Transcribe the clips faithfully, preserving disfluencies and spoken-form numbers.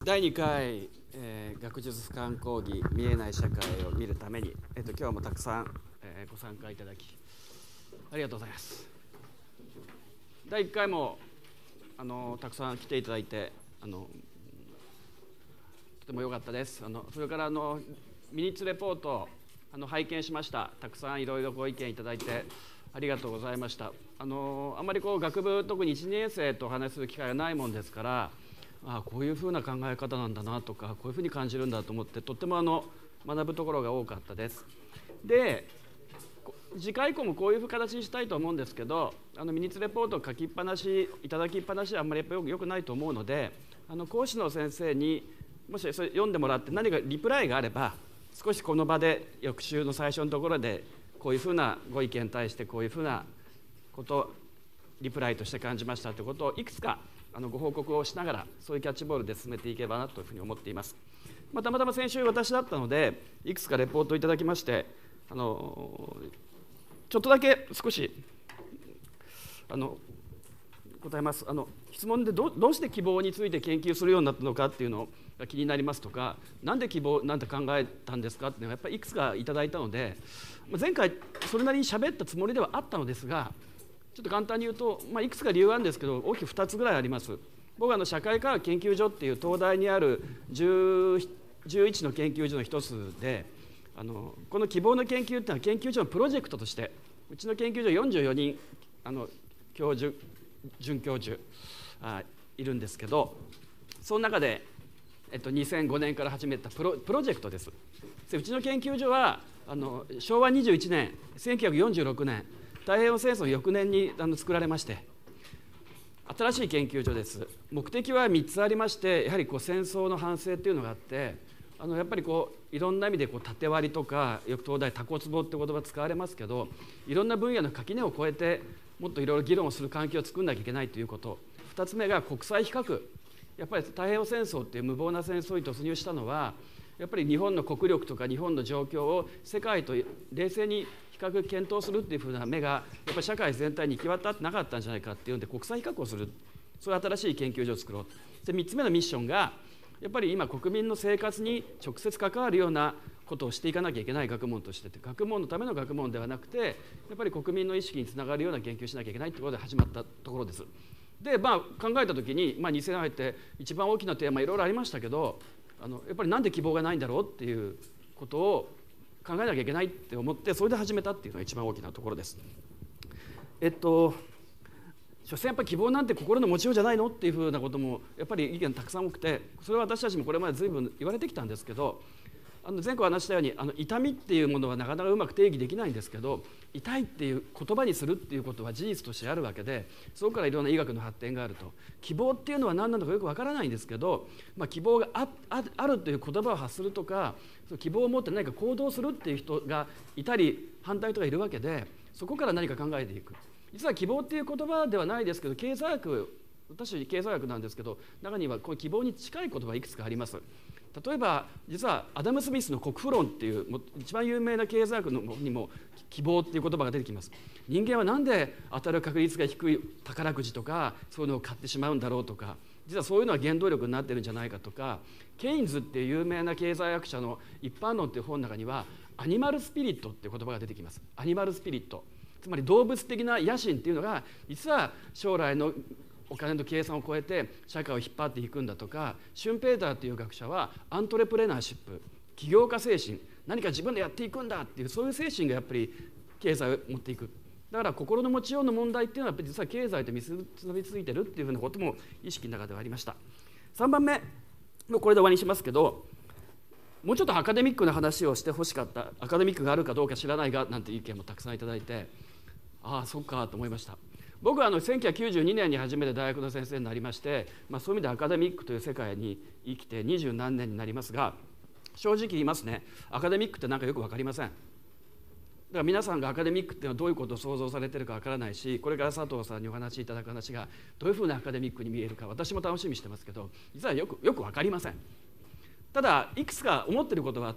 だいにかい、えー、学術俯瞰講義見えない社会を見るために、えー、と今日もたくさん、えー、ご参加いただきありがとうございます。だいいっかいもあのたくさん来ていただいてあのとても良かったです。あのそれからあのミニッツレポートあの拝見しました。たくさんいろいろご意見いただいてありがとうございました。あのあまりこう学部特にいちねん生とお話しする機会がないもんですから、あこういうふうな考え方なんだなとかこういうふうに感じるんだと思ってとってもあの学ぶところが多かったです。で次回以降もこういう形にしたいと思うんですけど、あのミニッツレポートを書きっぱなしいただきっぱなしはあんまりやっぱりよくないと思うので、あの講師の先生にもしそれ読んでもらって何かリプライがあれば少しこの場で翌週の最初のところでこういうふうなご意見に対してこういうふうなことをリプライとして感じましたということをいくつかあのご報告をしながらそういうキャッチボールで進めていけばなというふうに思っています。まあ、たまたま先週私だったのでいくつかレポートをいただきましてあのちょっとだけ少しあの答えます。あの質問で ど, どうして希望について研究するようになったのかっていうのが気になりますとか、なんで希望なんて考えたんですかっていうのはやっぱりいくつかいただいたので、前回それなりに喋ったつもりではあったのですが、ちょっと簡単に言うと、まあ、いくつか理由があるんですけど大きくふたつぐらいあります。僕はあの社会科学研究所っていう東大にあるじゅういちの研究所の一つで、あのこの希望の研究っていうのは研究所のプロジェクトとしてうちの研究所よんじゅうよにんあの教授准教授あいるんですけど、その中で、えっと、にせんごねんから始めたプロ、プロジェクトです。でうちの研究所はあのしょうわにじゅういちねんせんきゅうひゃくよんじゅうろくねん太平洋戦争の翌年にあの作られまして新しい研究所です。目的はみっつありまして、やはりこう戦争の反省っていうのがあって、あのやっぱりこういろんな意味でこう縦割りとかよく東大タコツボって言葉使われますけど、いろんな分野の垣根を越えてもっといろいろ議論をする環境を作んなきゃいけないということ。ふたつめが国際比較。やっぱり太平洋戦争っていう無謀な戦争に突入したのはやっぱり日本の国力とか日本の状況を世界と冷静に比較検討するっていうふうな目がやっぱり社会全体に行き渡ってなかったんじゃないかっていうんで国際比較をする、そういう新しい研究所を作ろう。でみっつめのミッションがやっぱり今国民の生活に直接関わるようなことをしていかなきゃいけない学問としてて、学問のための学問ではなくてやっぱり国民の意識につながるような研究をしなきゃいけないということで始まったところです。で、まあ、考えた時に、まあ、にせんねん入って一番大きなテーマいろいろありましたけど、あのやっぱりなんで希望がないんだろうっていうことを考えなきゃいけないって思ってそれで始めたっていうのが一番大きなところです。えっと所詮やっぱり希望なんて心の持ちようじゃないのっていうふうなこともやっぱり意見たくさん多くて、それは私たちもこれまで随分言われてきたんですけど、あの前回話したようにあの痛みっていうものはなかなかうまく定義できないんですけど、痛いっていう言葉にするっていうことは事実としてあるわけで、そこからいろんな医学の発展があると。希望っていうのは何なのかよくわからないんですけど、まあ、希望が あ, あ, あるという言葉を発するとか、その希望を持って何か行動するっていう人がいたり反対とかいるわけで、そこから何か考えていく。実は希望っていう言葉ではないですけど、経済学、私経済学なんですけど、中にはこう希望に近い言葉いくつかあります。例えば実はアダム・スミスの国富論っていう一番有名な経済学のにも希望っていう言葉が出てきます。人間は何で当たる確率が低い宝くじとかそういうのを買ってしまうんだろうとか、実はそういうのは原動力になってるんじゃないかとか、ケインズっていう有名な経済学者の一般論っていう本の中にはアニマルスピリットっていう言葉が出てきます。アニマルスピリット、つまり動物的な野心っていうのが実は将来のお金の計算を超えて社会を引っ張っていくんだとか、シュンペーターという学者はアントレプレナーシップ、起業家精神、何か自分でやっていくんだっていうそういう精神がやっぱり経済を持っていく。だから心の持ちようの問題っていうのはやっぱり実は経済と結びついてるっていうふうなことも意識の中ではありました。さんばんめもうこれで終わりにしますけど、もうちょっとアカデミックな話をしてほしかった。アカデミックがあるかどうか知らないがなんていう意見もたくさんいただいて、ああそっかと思いました。僕はあのせんきゅうひゃくきゅうじゅうにねんに初めて大学の先生になりまして、まあ、そういう意味でアカデミックという世界に生きて二十何年になりますが、正直言いますね、アカデミックって何かよく分かりません。だから皆さんがアカデミックっていうのはどういうことを想像されてるか分からないし、これから佐藤さんにお話しいただく話がどういうふうなアカデミックに見えるか私も楽しみにしてますけど、実はよくよく分かりません。ただいくつか思ってることがあって、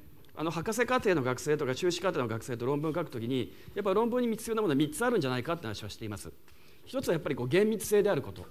あの博士課程の学生とか修士課程の学生と論文を書くときにやっぱり論文に必要なものはみっつあるんじゃないかって話はしています。一つはやっぱりこう厳密性であること。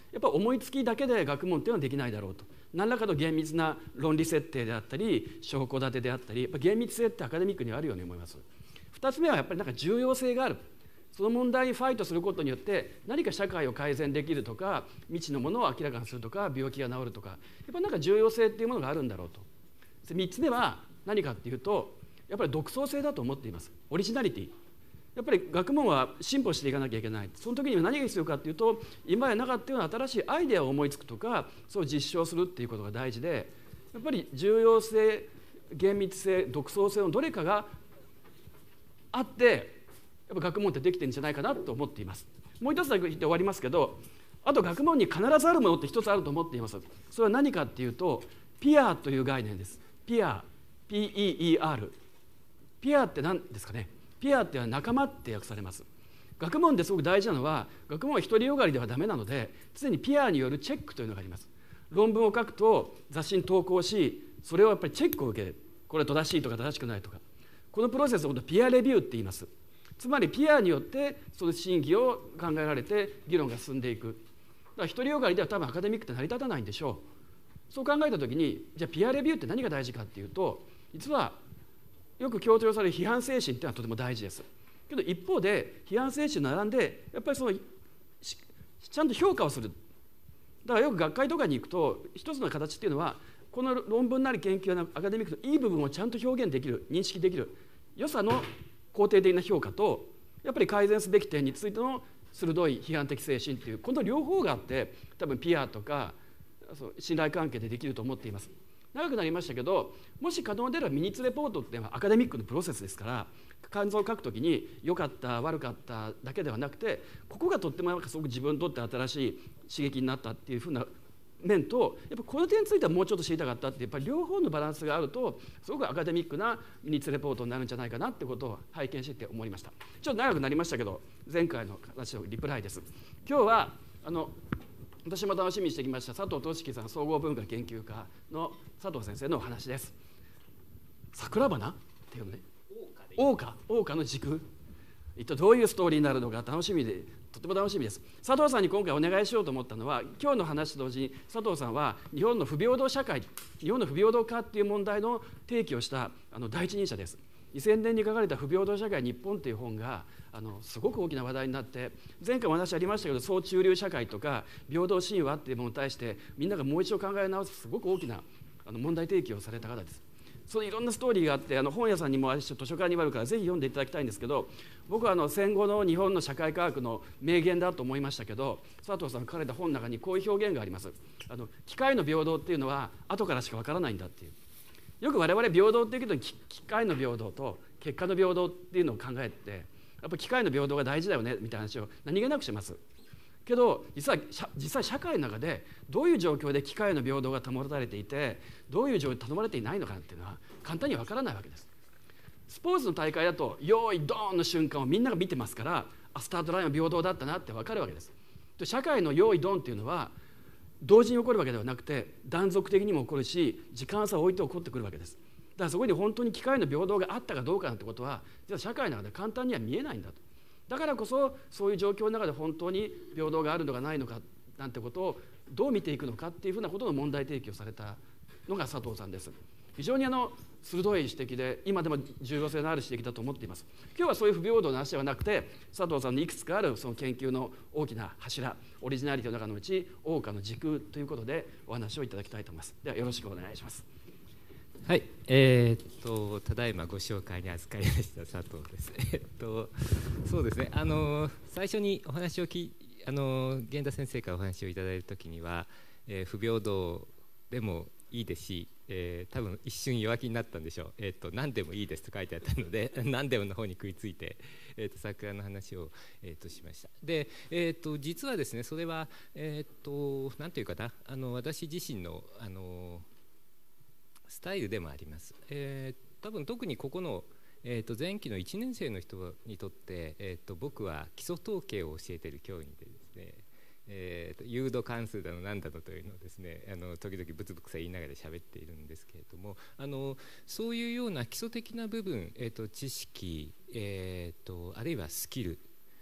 やっぱ思いつきだけで学問っていうのはできないだろうと。何らかの厳密な論理設定であったり証拠立てであったり、やっぱ厳密性ってアカデミックにはあるように思います。ふたつめはやっぱりなんか重要性がある。その問題にファイトすることによって何か社会を改善できるとか、未知のものを明らかにするとか、病気が治るとか、やっぱなんか重要性っていうものがあるんだろうと。みっつめは何かっていうと、やっぱり独創性だと思っています。オリジナリティ。やっぱり学問は進歩していかなきゃいけない。その時には何が必要かっていうと、今までなかったような新しいアイデアを思いつくとか、それを実証するっていうことが大事で、やっぱり重要性、厳密性、独創性のどれかがあってやっぱ学問ってできてるんじゃないかなと思っています。もう一つだけ言って終わりますけど、あと学問に必ずあるものって一つあると思っています。それは何かっていうと、ピアという概念です。ピア、ピーイーイーアール。ピアって何ですかね。ピアっては仲間って訳されます。学問ですごく大事なのは、学問は独りよがりではダメなので、常にピアによるチェックというのがあります。論文を書くと雑誌に投稿し、それをやっぱりチェックを受ける。これは正しいとか正しくないとか、このプロセスのことをピアレビューって言います。つまりピアによってその審議を考えられて議論が進んでいく。だから独りよがりでは多分アカデミックって成り立たないんでしょう。そう考えた時に、じゃあピアレビューって何が大事かっていうと、実はよく強調される批判精神っていうのはとても大事です。けど一方で批判精神並んでやっぱりそのちゃんと評価をする。だからよく学会とかに行くと一つの形っていうのは、この論文なり研究なアカデミックのいい部分をちゃんと表現できる、認識できる良さの肯定的な評価と、やっぱり改善すべき点についての鋭い批判的精神っていう、この両方があって多分ピアとか信頼関係でできると思っています。長くなりましたけど、もし可能であればミニッツレポートっていうのはアカデミックのプロセスですから、感想を書くときに良かった悪かっただけではなくて、ここがとってもなんかすごく自分にとって新しい刺激になったっていうふうな面と、やっぱこの点についてはもうちょっと知りたかったって、やっぱり両方のバランスがあるとすごくアカデミックなミニッツレポートになるんじゃないかなってことを拝見してて思いました。ちょっと長くなりましたけど、前回の話のリプライです。今日はあの私も楽しみにしてきました佐藤俊樹さん、総合文化研究家の佐藤先生のお話です。桜花っていうのね、桜花、桜花の軸、一体どういうストーリーになるのか楽しみで、とても楽しみです。佐藤さんに今回お願いしようと思ったのは、今日の話と同時に佐藤さんは日本の不平等社会、日本の不平等化っていう問題の提起をしたあの第一人者です。にせんねんに書かれた「不平等社会日本」という本があのすごく大きな話題になって、前回お話ありましたけど、総中流社会とか平等神話っていうものに対してみんながもう一度考え直すすごく大きなあの問題提起をされた方です。そのいろんなストーリーがあって、あの本屋さんにもあるし図書館にもあるからぜひ読んでいただきたいんですけど、僕はあの戦後の日本の社会科学の名言だと思いましたけど、佐藤さんが書かれた本の中にこういう表現があります。あの機械の平等っていうのは後からしかわからないんだっていう。よく我々平等っていうけど、機械の平等と結果の平等っていうのを考えて、やっぱ機械の平等が大事だよねみたいな話を何気なくしますけど、実は実際社会の中でどういう状況で機械の平等が保たれていて、どういう状況で頼まれていないのかっていうのは簡単にわからないわけです。スポーツの大会だと用意ドーンの瞬間をみんなが見てますから、あスタートラインは平等だったなってわかるわけです。で社会の用意ドンっていうのは同時に起こるわけではなくて、断続的にも起こるし、時間差を置いて起こってくるわけです。だからそこに本当に機会の平等があったかどうかなんてことは、実は社会の中で簡単には見えないんだと。だからこそそういう状況の中で本当に平等があるのかないのかなんてことをどう見ていくのかっていうふうなことの問題提起をされたのが佐藤さんです。非常にあの鋭い指摘で、今でも重要性のある指摘だと思っています。今日はそういう不平等の話ではなくて、佐藤さんのいくつかあるその研究の大きな柱、オリジナリティの中のうち桜花の軸ということでお話をいただきたいと思います。ではよろしくお願いします。 はい、えー、っとただいまご紹介に預かりました佐藤です。えっとそうですね、あの最初にお話をきあの源田先生からお話をいただいたときには、えー、不平等でもいいですし、えー、多分一瞬弱気になったんでしょう。えー、っと何でもいいですと書いてあったので何でもの方に食いついて、えー、っと桜の話を、えー、っとしました。で、えー、っと実はですね、それはえー、っとなんていうかな、あの私自身のあのスタイルでもあります。えー、多分特にここの、えー、と前期のいちねん生の人にとって、えー、と僕は基礎統計を教えている教員でですね、えー、と誘導関数だの何だのというのをですね、あの時々ブツブツ言いながら喋っているんですけれども、あのそういうような基礎的な部分、えー、と知識、えー、とあるいはスキル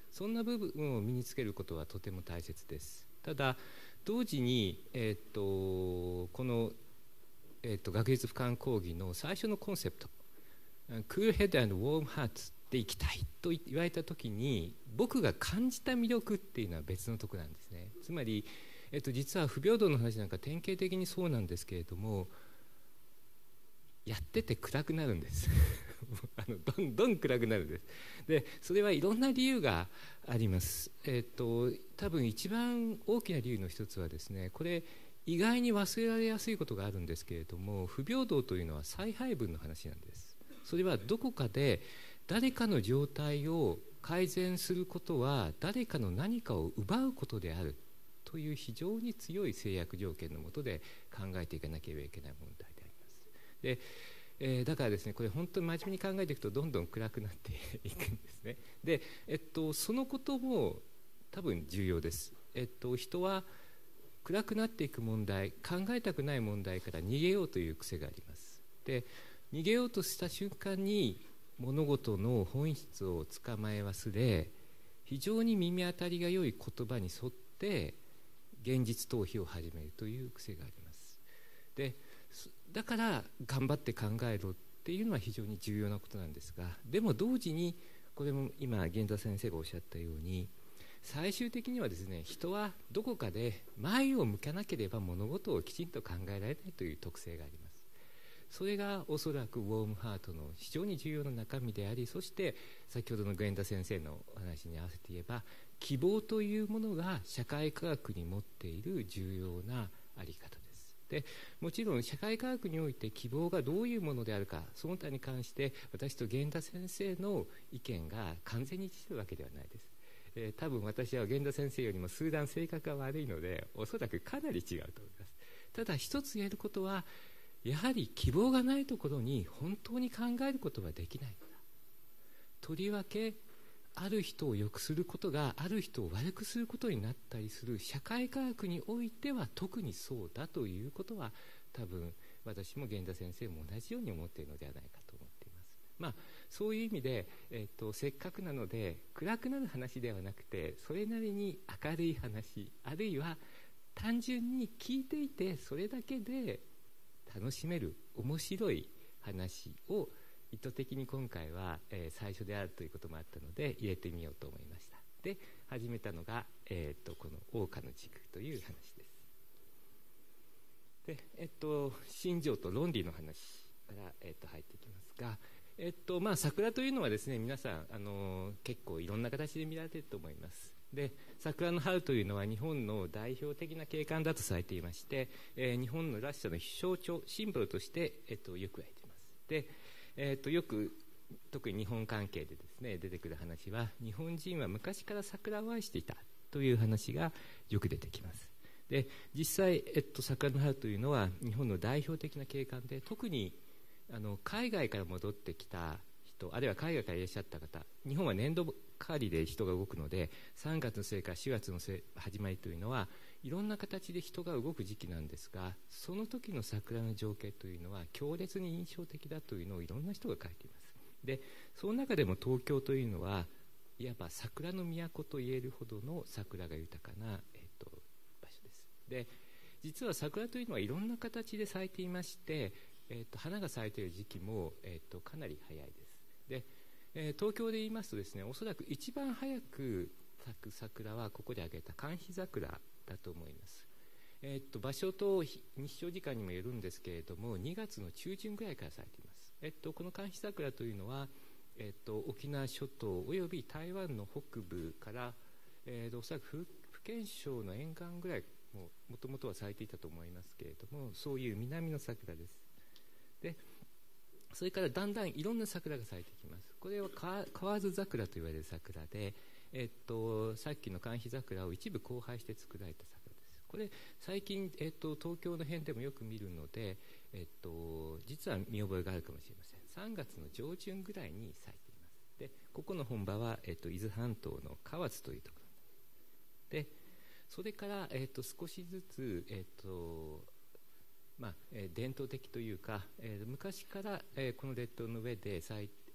そんな部分を身につけることはとても大切です。ただ同時に、えー、とこの、えー、と学術俯瞰講義の最初のコンセプトクールヘッド&ウォームハーツでいきたいと言われた時に僕が感じた魅力っていうのは別のところなんですね。つまり、えー、と実は不平等の話なんか典型的にそうなんですけれども、やってて暗くなるんですあのどんどん暗くなるんです。でそれはいろんな理由があります。えっと多分一番大きな理由の一つはですね、これ意外に忘れられやすいことがあるんですけれども、不平等というのは再配分の話なんです。それはどこかで誰かの状態を改善することは誰かの何かを奪うことであるという非常に強い制約条件の下で考えていかなければいけない問題であります。でえー、だからですね、これ本当に真面目に考えていくとどんどん暗くなっていくんですね。で、えっと、そのことも多分重要です。えっと、人は暗くなっていく問題、考えたくない問題から逃げようという癖があります。で、逃げようとした瞬間に物事の本質をつかまえ忘れ、非常に耳当たりが良い言葉に沿って現実逃避を始めるという癖があります。でだから頑張って考えろっていうのは非常に重要なことなんですが、でも同時にこれも今源田先生がおっしゃったように、最終的にはですね、人はどこかで前を向かなければ物事をきちんと考えられないという特性があります。それがおそらくウォームハートの非常に重要な中身であり、そして先ほどの源田先生のお話に合わせて言えば、希望というものが社会科学に持っている重要なあり方です。でもちろん社会科学において希望がどういうものであるか、その他に関して私と源田先生の意見が完全に一致するわけではないです。えー、多分私は源田先生よりも数段性格が悪いので、おそらくかなり違うと思います。ただ一つ言えることは、やはり希望がないところに本当に考えることはできないのだ。とりわけある人を良くすることがある人を悪くすることになったりする社会科学においては特にそうだということは、多分私も源田先生も同じように思っているのではないかと思っています。まあそういう意味で、えっと、せっかくなので暗くなる話ではなくて、それなりに明るい話、あるいは単純に聞いていてそれだけで楽しめる面白い話を意図的に今回は、えー、最初であるということもあったので入れてみようと思いました。で始めたのが、えー、とこの桜花の軸という話です。で、えっと、心情と論理の話から、えっと、入っていきますが、えっとまあ、桜というのはですね、皆さん、あのー、結構いろんな形で見られていると思います。で桜の春というのは日本の代表的な景観だとされていまして、えー、日本のらしさの象徴シンボルとして、えっと、よく言われています。でえー、とよく特に日本関係でですね出てくる話は、日本人は昔から桜を愛していたという話がよく出てきます。で実際、えっと、桜の春というのは日本の代表的な景観で、特にあの海外から戻ってきた人、あるいは海外からいらっしゃった方、日本は年度変わりで人が動くので、さんがつの末からしがつの始まりというのはいろんな形で人が動く時期なんですが、その時の桜の情景というのは強烈に印象的だというのをいろんな人が書いています。でその中でも東京というのはいわば桜の都と言えるほどの桜が豊かな、えっと、場所です。で実は桜というのはいろんな形で咲いていまして、えっと、花が咲いている時期も、えっと、かなり早いです。で、えー、東京で言いますとですね、おそらく一番早く咲く桜はここで挙げた寒緋桜だと思います。えー、っと場所と日照時間にもよるんですけれども、にがつの中旬ぐらいから咲いています。えー、っとこの寒緋桜というのは、えー、っと沖縄諸島および台湾の北部から、えー、おそらく福建省の沿岸ぐらいもともとは咲いていたと思いますけれども、そういう南の桜です。でそれからだんだんいろんな桜が咲いてきます。これは河津桜と言われる桜で、えっと、さっきの寒緋桜を一部交配して作られた桜です。これ最近、えっと、東京の辺でもよく見るので、えっと、実は見覚えがあるかもしれません。さんがつの上旬ぐらいに咲いています。でここの本場は、えっと、伊豆半島の河津というところで、それから、えっと、少しずつ、えっとまあえー、伝統的というか、えー、昔から、えー、この列島の上で咲い、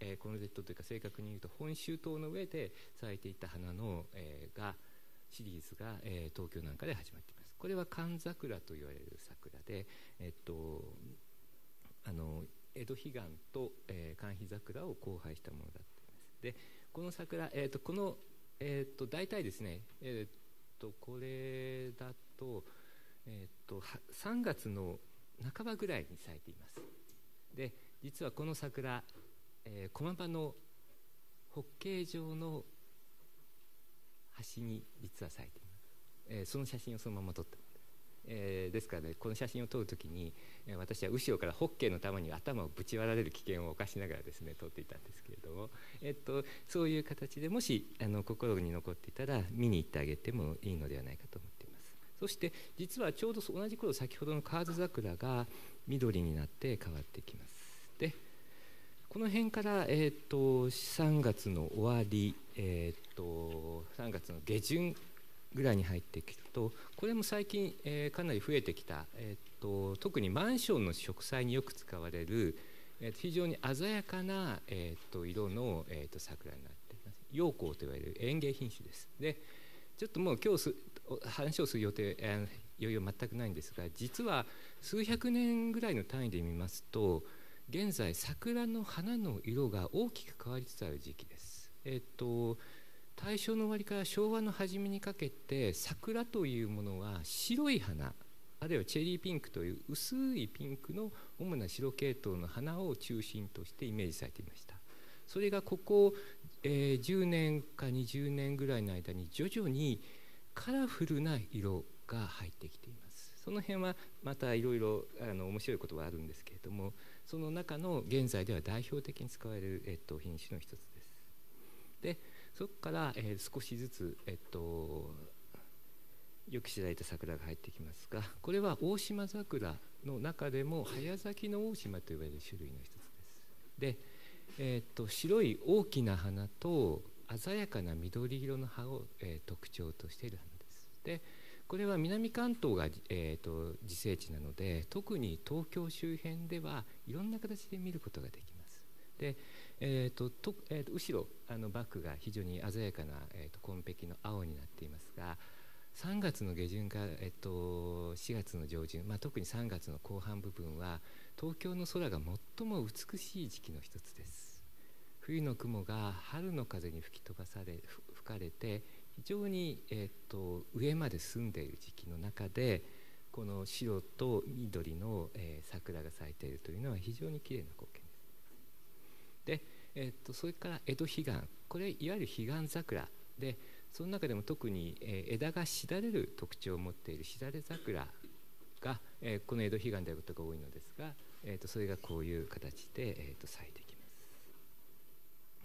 えー、コロネットというか正確に言うと本州島の上で咲いていた花の、えー、がシリーズが、えー、東京なんかで始まっています。これは寒桜と言われる桜で、えっと、あの江戸彼岸と、えー、寒肥桜を交配したものだっています。でこの桜、えー、とこの、えー、と大体ですね、えー、とこれだと、えー、とさんがつの半ばぐらいに咲いています。で実はこの桜、えー、駒場のホッケー状の端に実は咲いています。えー、その写真をそのまま撮ったえー、ですからね、この写真を撮るときに、えー、私は後ろからホッケーの球に頭をぶち割られる危険を冒しながらですね撮っていたんですけれども、えー、っとそういう形でもしあの心に残っていたら見に行ってあげてもいいのではないかと思っています。そして実はちょうど同じ頃先ほどの河津桜が緑になって変わってきます。でこの辺から、えー、っとさんがつの終わり、えー、っとさんがつの下旬ぐらいに入っていくと、これも最近、えー、かなり増えてきた、えー、と特にマンションの植栽によく使われる、えー、非常に鮮やかな、えー、と色の、えー、と桜になっています。陽光といわれる園芸品種です。でちょっともう今日す話をする予定、えー、余裕は全くないんですが、実は数百年ぐらいの単位で見ますと現在桜の花の色が大きく変わりつつある時期です。えっ、と大正の終わりから昭和の初めにかけて桜というものは白い花、あるいはチェリーピンクという薄いピンクの主な白系統の花を中心としてイメージされていました。それがここ、えー、じゅうねんかにじゅうねんぐらいの間に徐々にカラフルな色が入ってきています。その辺はまたいろいろ面白いことはあるんですけれども、その中の現在では代表的に使われる、えっと、品種の一つです。でそこから、えー、少しずつ、えっと、よく知られた桜が入ってきますが、これは大島桜の中でも早咲きの大島と言われる種類の一つです。で、えー、っと白い大きな花と鮮やかな緑色の葉を、えー、特徴としている花です。でこれは南関東が、えー、と自生地なので、特に東京周辺ではいろんな形で見ることができます。でえーととえー、と後ろあのバックが非常に鮮やかな、えー、と紺碧の青になっていますが、さんがつの下旬から、えー、としがつの上旬、まあ、特にさんがつの後半部分は東京の空が最も美しい時期の一つです。冬の雲が春の風に吹き飛ばされ吹かれて非常に、えー、と上まで澄んでいる時期の中で、この白と緑の、えー、桜が咲いているというのは非常にきれいな光景です。で、えー、とそれから江戸彼岸、これいわゆる彼岸桜で、その中でも特に、えー、枝がしだれる特徴を持っているしだれ桜が、えー、この江戸彼岸であることが多いのですが、えー、とそれがこういう形で、えー、と咲いてきます。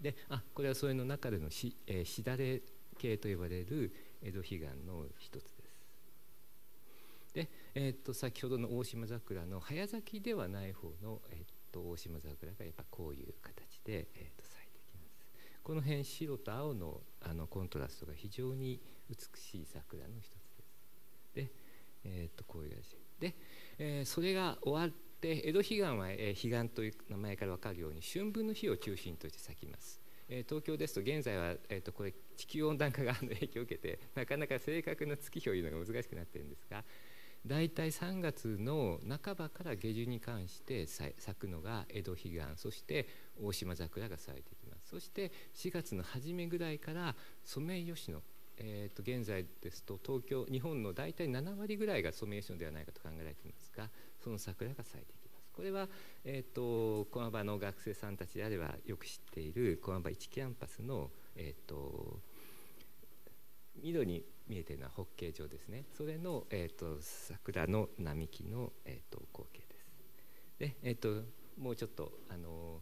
であこれはそれの中での し,、えー、しだれ系と呼ばれる江戸彼岸の一つです。で、えー、と先ほどの大島桜の早咲きではない方の、えー、と大島桜がやっぱこういう形で、えー、と咲いてきます。この辺白と青の、あのコントラストが非常に美しい桜の一つです。で、えー、とこういう形で、えー、それが終わって江戸彼岸は、えー、彼岸という名前から分かるように春分の日を中心として咲きます。えー、東京ですと現在は、えー、とこれ地球温暖化がの影響を受けてなかなか正確な月日を言うのが難しくなっているんですが、だいたいさんがつの半ばから下旬に関して咲くのが江戸彼岸、そして大島桜が咲いてきます。そしてしがつの初めぐらいからソメイヨシノ、えー、と現在ですと東京日本のだいたいななわりぐらいがソメイヨシノではないかと考えられていますが、その桜が咲いてきます。これは、えー、と駒場の学生さんたちであればよく知っている駒場いちキャンパスの、えー、と緑に見えているのはホッケー状ですね。それの、えー、と桜の並木の、えー、と光景です。で、えー、ともうちょっとあの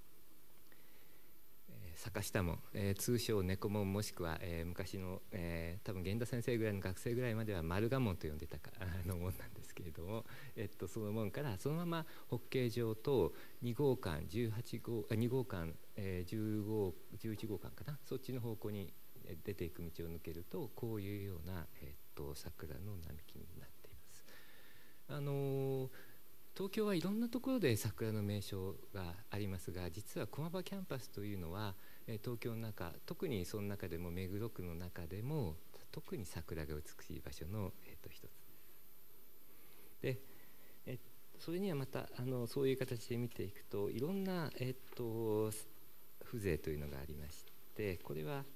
坂下門、えー、通称猫門もしくは、えー、昔の、えー、多分源田先生ぐらいの学生ぐらいまでは丸賀門と呼んでたかあの門なんですけれども、えっと、その門からそのままホッケー場とに号館じゅうはち号あに号館、えー、じゅう号じゅういち号館かな、そっちの方向に出ていく道を抜けるとこういうような、えっと、桜の並木になっています。あのー東京はいろんなところで桜の名所がありますが、実は駒場キャンパスというのは、えー、東京の中、特にその中でも目黒区の中でも特に桜が美しい場所の、えー、と一つで、えー、それにはまたあのそういう形で見ていくといろんな、えー、と風情というのがありまして、これは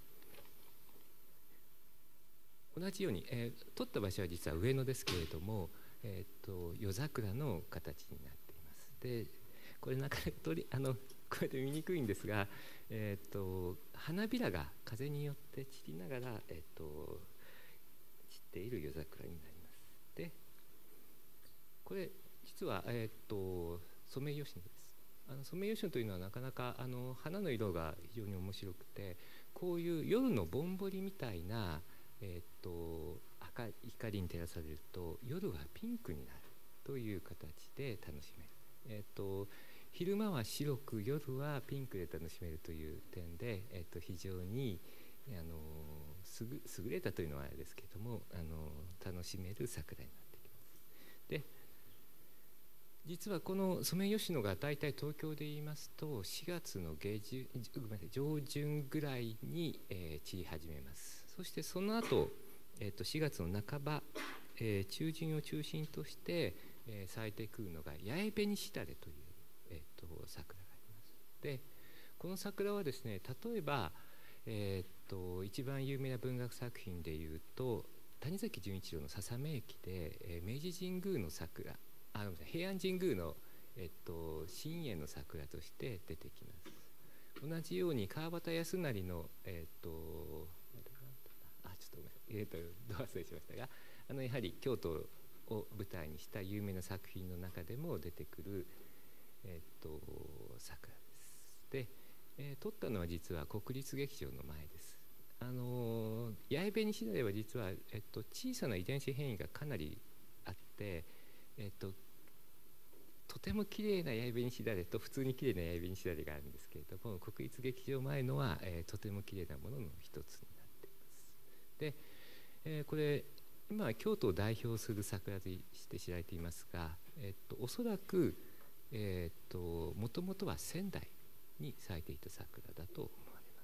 同じように、えー、撮った場所は実は上野ですけれども、えー、と夜桜の形になっています。でこれなかなか取りあのこれで見にくいんですが、えー、と花びらが風によって散りながら、えー、と散っている夜桜になります。でこれ実は、えー、とソメイヨシノです。あのソメイヨシノというのはなかなかあの花の色が非常に面白くて、こういう夜のぼんぼりみたいなえー、と赤光に照らされると夜はピンクになるという形で楽しめる、えー、と昼間は白く夜はピンクで楽しめるという点で、えー、と非常にあのすぐ優れたというのはあれですけれども、あの楽しめる桜になってきます。で実はこのソメイヨシノが大体東京で言いますとしがつの下旬ごめんなさい上旬ぐらいに、えー、散り始めます。そしてその後、えー、としがつの半ば、えー、中旬を中心として、えー、咲いてくるのが八重紅しだれという、えー、と桜があります。でこの桜はですね、例えば、えー、と一番有名な文学作品でいうと谷崎潤一郎の「ささめ駅」で、えー、明治神宮の桜あごめんなさい平安神宮の、えー、と新園の桜として出てきます。同じように川端康成の、えー、とえー、とど忘れしましたが、あのやはり京都を舞台にした有名な作品の中でも出てくる、えー、と桜です。で、えー、撮ったのは実は国立劇場の前です。あの八重紅しだれは実は、えー、と小さな遺伝子変異がかなりあって、えー、ととてもきれいな八重紅しだれと普通にきれいな八重紅しだれがあるんですけれども、国立劇場前のは、えー、とてもきれいなものの一つになっています。でえー、これ今京都を代表する桜として知られていますが、えー、とおそらくもともとは仙台に咲いていた桜だと思われます。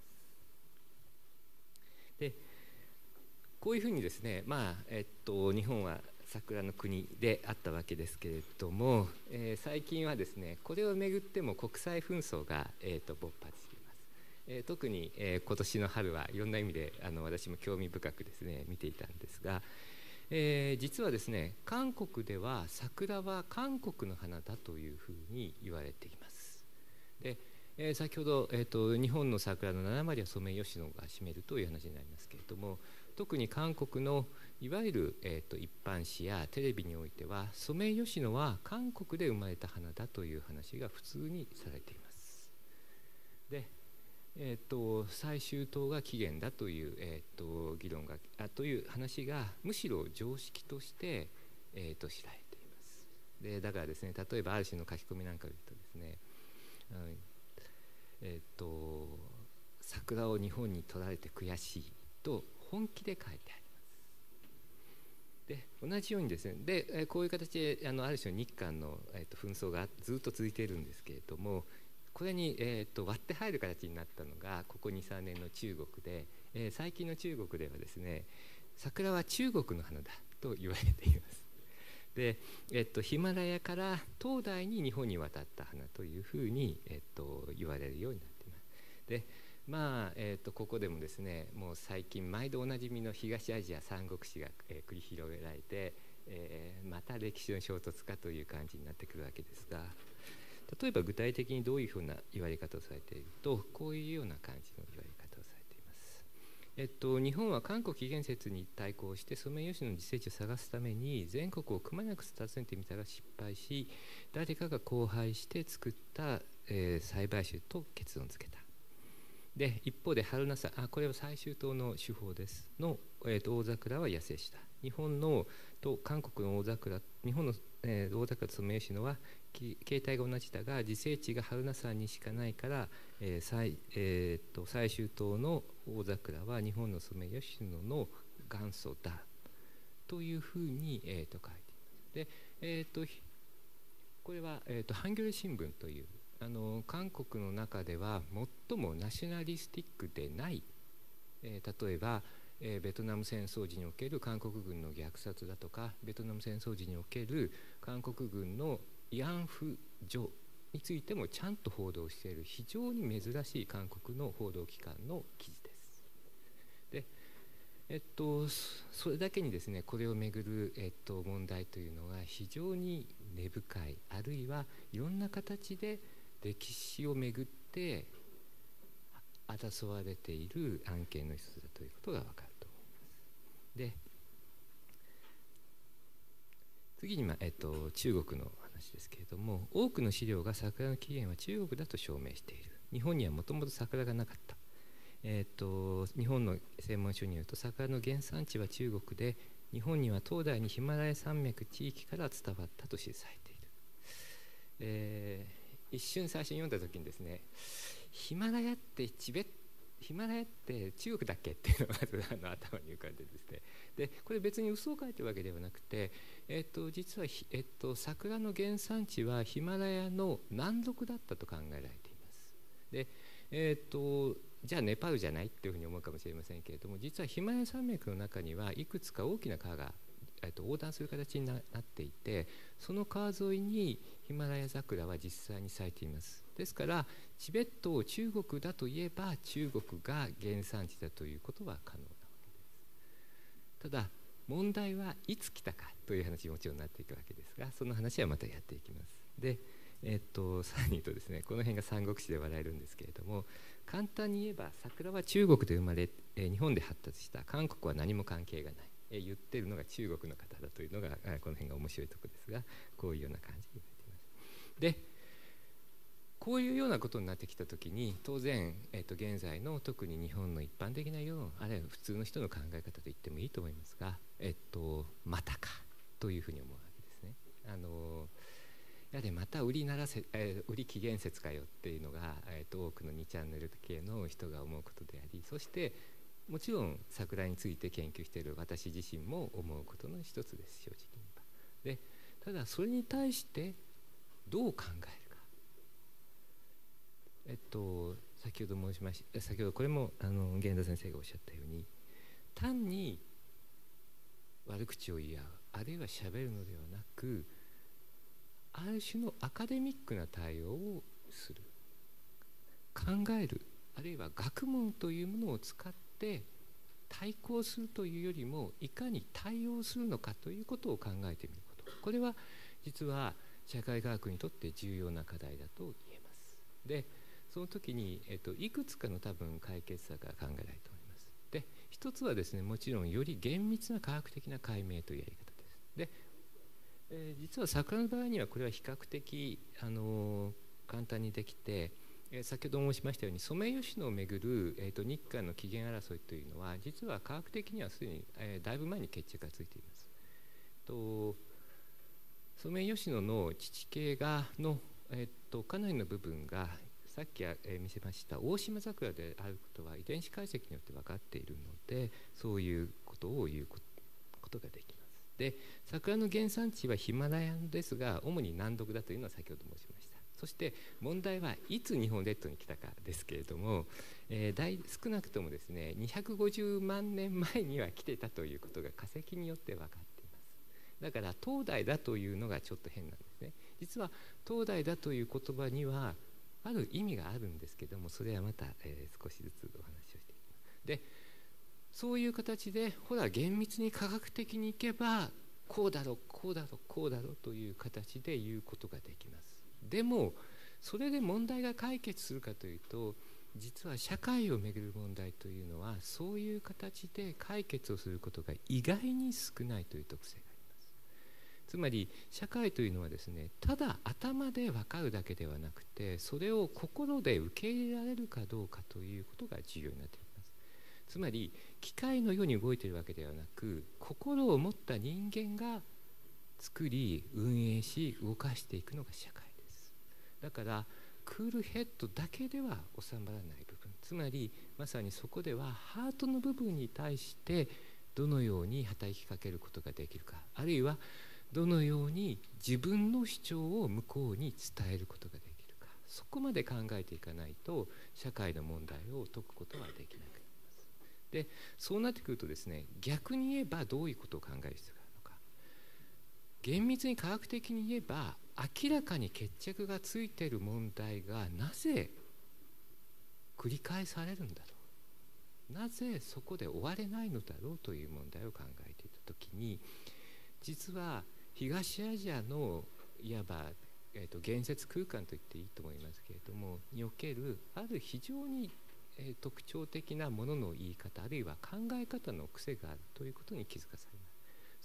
でこういうふうにですね、まあえー、と日本は桜の国であったわけですけれども、えー、最近はですねこれをめぐっても国際紛争が、えー、と勃発しています。えー、特に、えー、今年の春はいろんな意味であの私も興味深くですね見ていたんですが、えー、実はですね韓国では桜は韓国の花だというふうに言われています。で、えー、先ほど、えー、と日本の桜のなな割はソメイヨシノが占めるという話になりますけれども、特に韓国のいわゆる、えー、と一般紙やテレビにおいてはソメイヨシノは韓国で生まれた花だという話が普通にされています。でえー、と最終島が起源だという、えー、と議論があという話がむしろ常識として、えー、と知られています。でだからですね、例えばある種の書き込みなんかを言うとですね、うんえー、と桜を日本に取られて悔しいと本気で書いてあります。で同じようにですねでこういう形であのある種の日韓の、えー、と紛争がずっと続いているんですけれども、これに、えー、と割って入る形になったのがここ にさんねんの中国で、えー、最近の中国ではですね桜は中国の花だと言われています。で、えー、とヒマラヤから東大に日本に渡った花というふうに、えー、と言われるようになっています。でまあえー、とここでもですねもう最近毎度おなじみの東アジア三国志が、えー、繰り広げられて、えー、また歴史の衝突かという感じになってくるわけですが、例えば具体的にどういうふうな言われ方をされているとこういうような感じの言われ方をされています。えっと、日本は韓国起源説に対抗してソメイヨシノの自生地を探すために全国をくまなく訪ねてみたが失敗し、誰かが荒廃して作った、えー、栽培種と結論付けた。で一方で春名山、あこれは最終島の手法ですの、えー、と大桜は野生種だ。日本のと韓国の大桜、日本の、えー、大桜とソメイヨシノは形態が同じだが自生地が春名山にしかないから、えー最えー、と最終島の大桜は日本のソメイヨシノの元祖だというふうに、えー、と書いています。で、えーとこれは、えーと、ハンギョレ新聞というあの韓国の中では最もナショナリスティックでない、えー、例えば、えー、ベトナム戦争時における韓国軍の虐殺だとか、ベトナム戦争時における韓国軍の慰安婦女についてもちゃんと報道している非常に珍しい韓国の報道機関の記事です。で、えっと、それだけにですね、これをめぐる、えっと、問題というのが非常に根深い、あるいはいろんな形で歴史をめぐって争われている案件の一つだということが分かると思います。で、次に、まあえっと、中国の話ですけれども、多くの資料が桜の起源は中国だと証明している。日本にはもともと桜がなかった。えっと、日本の専門書によると、桜の原産地は中国で、日本には東大にヒマラヤ山脈地域から伝わったと記されている。えー、一瞬最初に読んだ時にですね、ヒマラヤってチベットヒマラヤって中国だっけっていうのがまずあの頭に浮かんでですね、でこれ別に嘘を書いてるわけではなくて、えっと、実は、えっと、桜の原産地はヒマラヤの南麓だったと考えられています。で、えっと、じゃあネパールじゃないっていうふうに思うかもしれませんけれども、実はヒマラヤ山脈の中にはいくつか大きな川が、えっと、横断する形になっていて、その川沿いにヒマラヤ桜は実際に咲いています。ですからチベットを中国だといえば中国が原産地だということは可能なわけです。ただ問題はいつ来たかという話にもちろんなっていくわけですが、その話はまたやっていきます。で、えっと、さらに言うとですね、この辺が三国志で笑えるんですけれども、簡単に言えば桜は中国で生まれ、え日本で発達した、韓国は何も関係がない、え言ってるのが中国の方だというのがこの辺が面白いところですが、こういうような感じになっています。でこういうようなことになってきたときに、当然、えー、と現在の特に日本の一般的な世論、あるいは普通の人の考え方と言ってもいいと思いますが、えっと、またかというふうに思うわけですね。あのやはりまた売りならせ、えー、売り起源説かよっていうのが、えー、と多くのにチャンネル系の人が思うことであり、そしてもちろん桜について研究している私自身も思うことの一つです、正直に言えば。で、ただそれに対してどう考えるか。えっと、先ほど申しました先ほどこれもあの源田先生がおっしゃったように、単に悪口を言い合う、あるいはしゃべるのではなく、ある種のアカデミックな対応をする、考える、あるいは学問というものを使って対抗するというよりも、いかに対応するのかということを考えてみること、これは実は社会科学にとって重要な課題だと言えます。でその時に、えっと、いくつかの多分解決策が考えられると思います。で、一つはですね、もちろんより厳密な科学的な解明というやり方です。で、えー、実は桜の場合にはこれは比較的、あのー、簡単にできて、えー、先ほど申しましたようにソメイヨシノをめぐる、えー、と日韓の起源争いというのは、実は科学的にはすでに、えー、だいぶ前に決着がついています。とソメイヨシノの地形がの、えー、とかなりの部分がさっき見せました大島桜であることは遺伝子解析によって分かっているので、そういうことを言うことができます。で、桜の原産地はヒマラヤですが、主に南北だというのは先ほど申しました。そして問題はいつ日本列島に来たかですけれども、えー、大少なくともですねにひゃくごじゅうまんねんまえには来てたということが化石によって分かっています。だから東大だというのがちょっと変なんですね。実は東大だという言葉にはある意味があるんですけども、それはまた、えー、少しずつお話をしていきます。で、そういう形でほら厳密に科学的にいけばこうだろうこうだろうこうだろうという形で言うことができます。でもそれで問題が解決するかというと、実は社会をめぐる問題というのはそういう形で解決をすることが意外に少ないという特性があります。つまり社会というのはですね、ただ頭で分かるだけではなくて、それを心で受け入れられるかどうかということが重要になっています。つまり機械のように動いているわけではなく、心を持った人間が作り運営し動かしていくのが社会です。だからクールヘッドだけでは収まらない部分、つまりまさにそこではハートの部分に対してどのように働きかけることができるか、あるいはどのように自分の主張を向こうに伝えることができるか、そこまで考えていかないと社会の問題を解くことはできなくなります。でそうなってくるとですね、逆に言えばどういうことを考える必要があるのか。厳密に科学的に言えば明らかに決着がついている問題がなぜ繰り返されるんだろう、なぜそこで終われないのだろうという問題を考えていたときに、実は東アジアのいわば、えー、と言説空間と言っていいと思いますけれどもにおけるある非常に、えー、特徴的なものの言い方、あるいは考え方の癖があるということに気づかされます。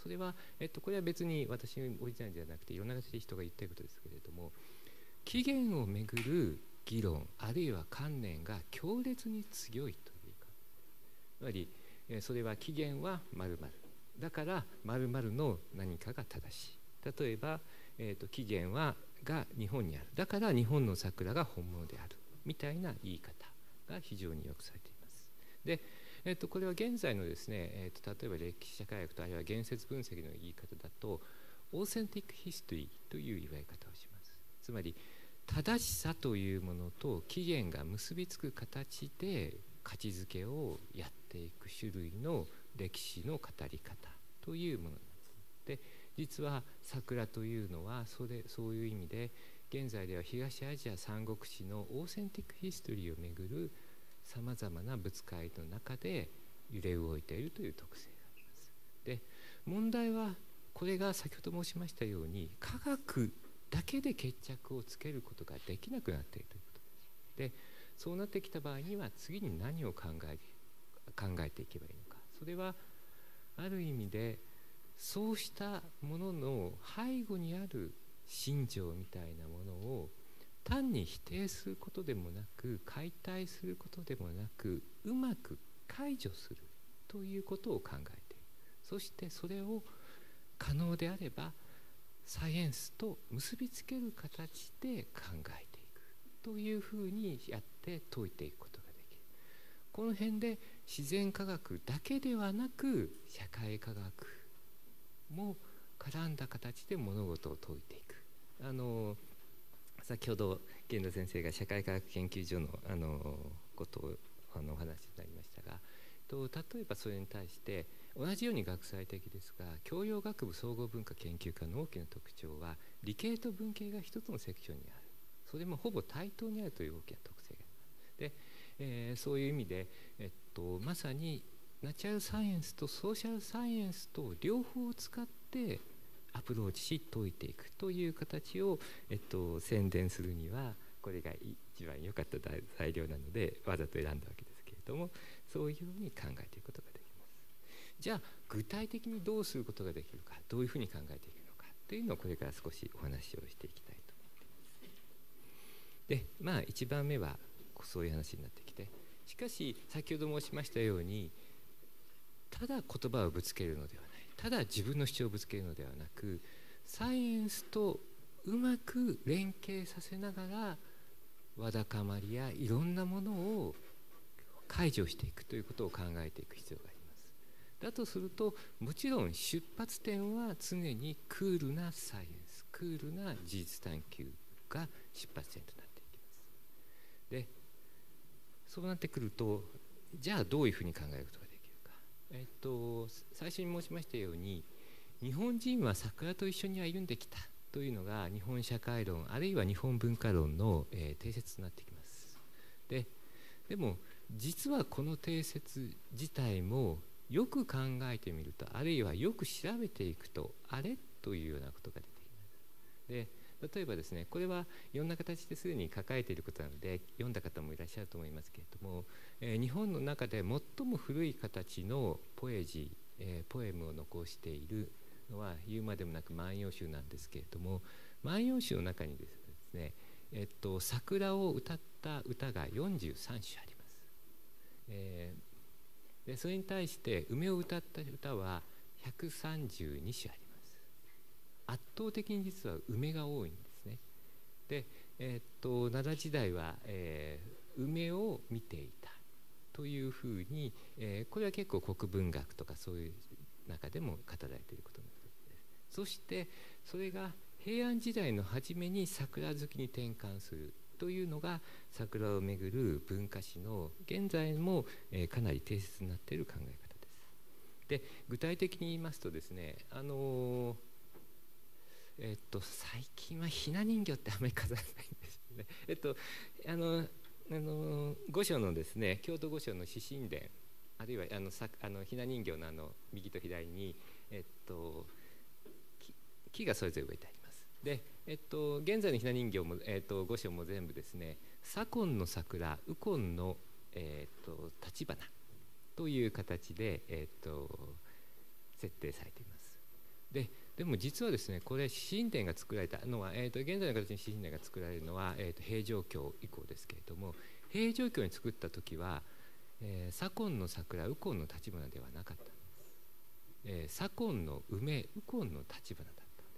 それは、えー、とこれは別に私オリジナルじゃなくていろんな形で人が言っていることですけれども、起源をめぐる議論あるいは観念が強烈に強いというか、つまり、えー、それは起源は〇〇だから〇〇の何かが正しい。例えば、えー、と起源はが日本にある、だから日本の桜が本物であるみたいな言い方が非常によくされています。で、えー、とこれは現在のですね、えー、と例えば歴史社会学とあるいは言説分析の言い方だとオーセンティックヒストリーという言われ方をします。つまり正しさというものと起源が結びつく形で価値づけをやっていく種類の歴史の語り方というものなんです。で、実は桜というのはそれそういう意味で現在では東アジア三国志のオーセンティックヒストリーをめぐるさまざまなぶつかりの中で揺れ動いているという特性があります。で、問題はこれが先ほど申しましたように科学だけで決着をつけることができなくなっているということです。で、そうなってきた場合には次に何を考え考えていけばいいのか。それはある意味でそうしたものの背後にある信条みたいなものを単に否定することでもなく解体することでもなくうまく解除するということを考えている。そしてそれを可能であればサイエンスと結びつける形で考えていくというふうにやって解いていくことができる。この辺で自然科学だけではなく社会科学も絡んだ形で物事を解いていく。あの先ほど源田先生が社会科学研究所のあのことをあのお話になりましたが、と例えばそれに対して同じように学際的ですが教養学部総合文化研究科の大きな特徴は理系と文系が一つのセクションにある、それもほぼ対等にあるという大きな特性があります。で、えー、そういう意味で、えっと、まさにナチュラルサイエンスとソーシャルサイエンスと両方を使ってアプローチし解いていくという形を、えっと、宣伝するにはこれが一番良かった材料なのでわざと選んだわけですけれども、そういうふうに考えていくことができます。じゃあ具体的にどうすることができるか、どういうふうに考えていくのかというのをこれから少しお話をしていきたいと思っています。で、まあいちばんめはそういう話になってきて、しかし先ほど申しましたようにただ言葉をぶつけるのではない、ただ自分の主張をぶつけるのではなくサイエンスとうまく連携させながらわだかまりやいろんなものを解除していくということを考えていく必要があります。だとするともちろん出発点は常にクールなサイエンス、クールな事実探求が出発点となっていきます。で、そうなってくるとじゃあどういうふうに考えることができるか。えっと最初に申しましたように日本人は桜と一緒に歩んできたというのが日本社会論あるいは日本文化論の、えー、定説となってきます。で、でも実はこの定説自体もよく考えてみるとあるいはよく調べていくとあれというようなことが出てきます。で、例えばですね、これはいろんな形ですでに書かれていることなので読んだ方もいらっしゃると思いますけれども、えー、日本の中で最も古い形のポエジー、えー、ポエムを残しているのは言うまでもなく万葉集なんですけれども、万葉集の中にですね、えっと、桜を歌った歌がよんじゅうさんしゅあります。えー、でそれに対して梅を歌った歌はひゃくさんじゅうにしゅあります。圧倒的に実は梅が多いんですね。で、えー、っと奈良時代は、えー、梅を見ていたというふうに、えー、これは結構国文学とかそういう中でも語られていることなんです。 そしてそれが平安時代の初めに桜好きに転換するというのが桜をめぐる文化史の現在も、えー、かなり定説になっている考え方です。で具体的に言いますとですね、あのーえっと、最近はひな人形ってあんまり飾らないんですよね。えっとあのあの御所のですね、京都御所の獅神殿、あるいはあのさあのひな人形のあの右と左に、えっと、木, 木がそれぞれ植えてあります。で、えっと、現在のひな人形も、えっと、御所も全部ですね、左近の桜、右近の、えっと、立花という形で、えっと、設定されています。ででも実はですね、これ獅神殿が作られたのは、えー、と現在の形に獅神殿が作られるのは、えー、と平城京以降ですけれども、平城京に作った時は、えー、左近の桜、右近の立花ではなかったんです。えー、左近の梅、右近の立花だったんです。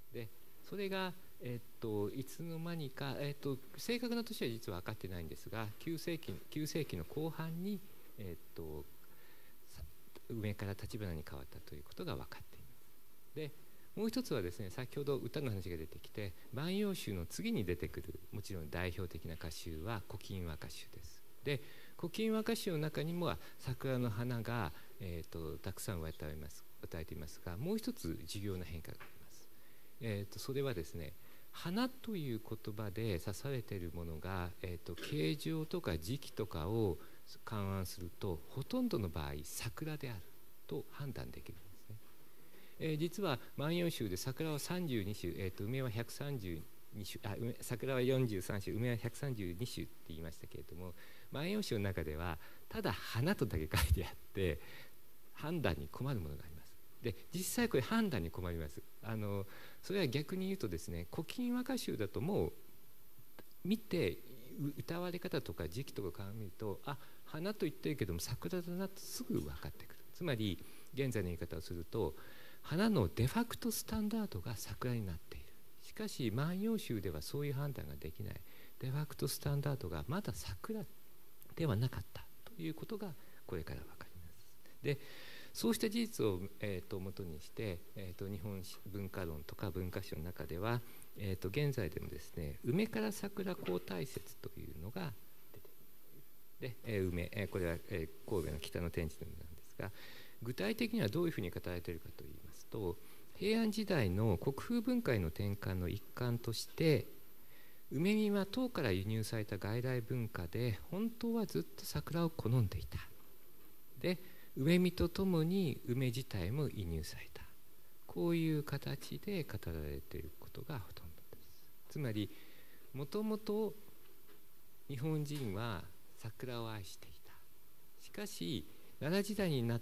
でそれが、えー、といつの間にか、えー、と正確な年は実は分かってないんですが、きゅう世紀、きゅう世紀の後半に、えー、と梅から立花に変わったということが分かっています。でもう一つはですね、先ほど歌の話が出てきて、万葉集の次に出てくるもちろん代表的な歌集は古今和歌集です。で古今和歌集の中にも桜の花が、えー、とたくさん歌われます歌われていますが、もう一つ重要な変化があります。えー、とそれはですね、花という言葉で指されているものが、えー、と形状とか時期とかを勘案すると、ほとんどの場合桜であると判断できるんですね。えー、実は万葉集で桜はさんじゅうに種、えー、と梅はひゃくさんじゅうに種、あ梅桜はよんじゅうさん種、梅はひゃくさんじゅうに種って言いましたけれども、万葉集の中ではただ花とだけ書いてあって判断に困るものがあります。で実際これ判断に困ります。あのそれは逆に言うとですね、古今和歌集だともう見て歌われ方とか時期とかから見ると、あ、花と言ってるけども桜だなとすぐ分かってくる。つまり現在の言い方をすると、花のデファクトスタンダードが桜になっている。しかし万葉集ではそういう判断ができない。デファクトスタンダードがまだ桜ではなかったということがこれから分かります。でそうした事実を、えー、と元にして、えー、と日本文化論とか文化史の中では、えー、と現在でもですね、梅から桜交代説というのが出ている。で、えー、梅、えー、これは、えー、神戸の北の天地の梅なんですが、具体的にはどういうふうに語られているかといいますと、平安時代の国風文化への転換の一環として、梅見は唐から輸入された外来文化で、本当はずっと桜を好んでいた。で梅見とともに梅自体も移入された。こういう形で語られていることがほとんどです。つまりもともと日本人は桜を愛していた。しかし奈良時代になって、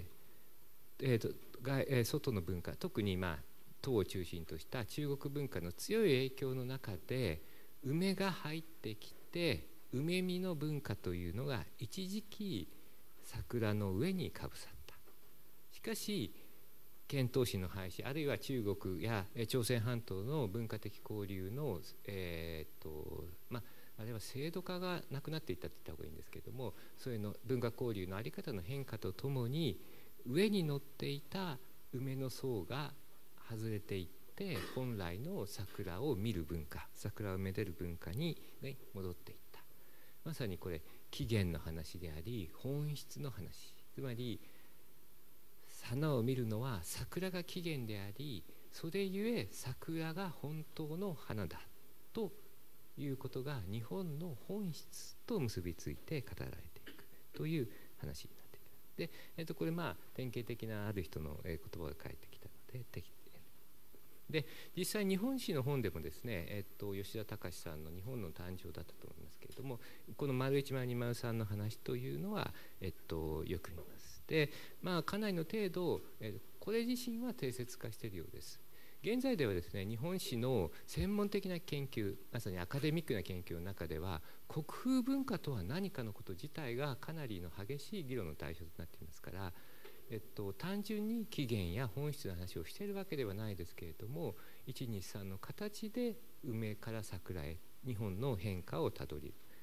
えーと外えー、外の文化、特に、まあ、唐を中心とした中国文化の強い影響の中で梅が入ってきて、梅見の文化というのが一時期桜の上にかぶさった。しかし遣唐使の廃止、あるいは中国や朝鮮半島の文化的交流の、えーとまあ、あれは制度化がなくなっていったと言った方がいいんですけれども、そういうの文化交流の在り方の変化とともに、上に乗っていた梅の層が外れていって、本来の桜を見る文化、桜をめでる文化に、ね、戻っていった。まさにこれ起源の話であり、本質の話。つまり花を見るのは桜が起源であり、それゆえ桜が本当の花だということが日本の本質と結びついて語られていくという話になっている。で、えっと、これまあ典型的なある人の言葉が返ってきたので、で実際日本史の本でもですね、えっと、吉田隆さんの日本の誕生だったと思いますけれども、この丸一丸二丸三の話というのは、えっと、よく見ます。で、まあ、かなりの程度、えこれ自身は定説化しているようです。現在ではですね、日本史の専門的な研究、まさにアカデミックな研究の中では、国風文化とは何かのこと自体がかなりの激しい議論の対象となっていますから、えっと、単純に起源や本質の話をしているわけではないですけれども、いちにさんの形で梅から桜へ日本の変化をたどり、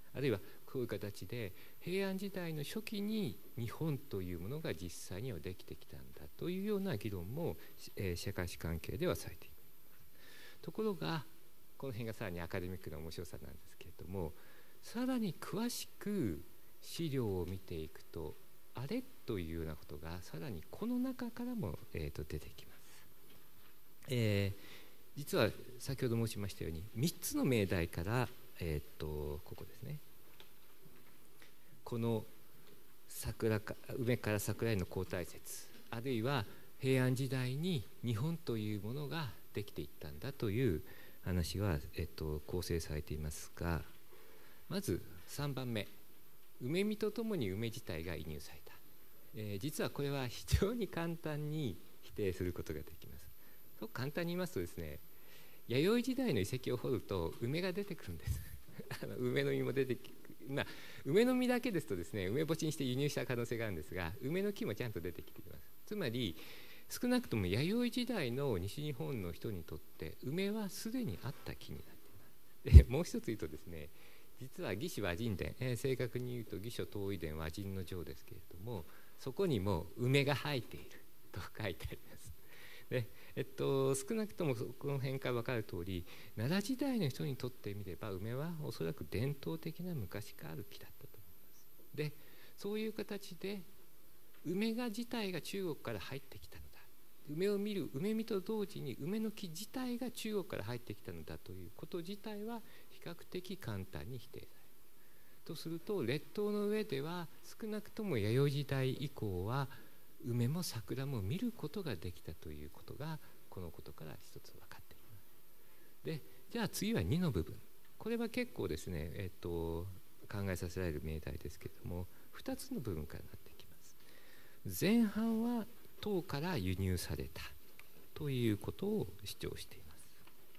あるいはこういう形で平安時代の初期に日本というものが実際にはできてきたんだというような議論も、えー、社会史関係ではされています。ところがこの辺がさらにアカデミックな面白さなんですけれども、さらに詳しく資料を見ていくとあれというようなことがさらにこの中からも、えー、と出てきます。えー、実は先ほど申しましたようにみっつの命題から、えー、とここですね、この桜か梅から桜への交代説、あるいは平安時代に日本というものができていったんだという話は、えっと、構成されていますが、まずさんばんめ、梅見とともに梅自体が移入された、えー、実はこれは非常に簡単に否定することができます。そう簡単に言いますとですね、弥生時代の遺跡を掘ると梅が出てくるんですあの梅の実も出てきまあ、梅の実だけですとですね、梅干しにして輸入した可能性があるんですが、梅の木もちゃんと出てきています。つまり少なくとも弥生時代の西日本の人にとって梅はすでにあった木になっています。でもう一つ言うとですね、実は魏志倭人伝、えー、正確に言うと魏書東夷伝倭人の帖ですけれども、そこにも梅が生えていると書いてあります。でえっと、少なくともこの辺から分かる通り、奈良時代の人にとってみれば梅はおそらく伝統的な昔からある木だったと思います。でそういう形で梅が自体が中国から入ってきたのだ、梅を見る梅見と同時に梅の木自体が中国から入ってきたのだということ自体は比較的簡単に否定されるとすると、列島の上では少なくとも弥生時代以降は梅も桜も見ることができたということがこのことから一つ分かっています。でじゃあ次はにの部分、これは結構ですね、えっと、考えさせられる命題ですけれども、ふたつの部分からなってきます。前半は唐から輸入されたということを主張しています。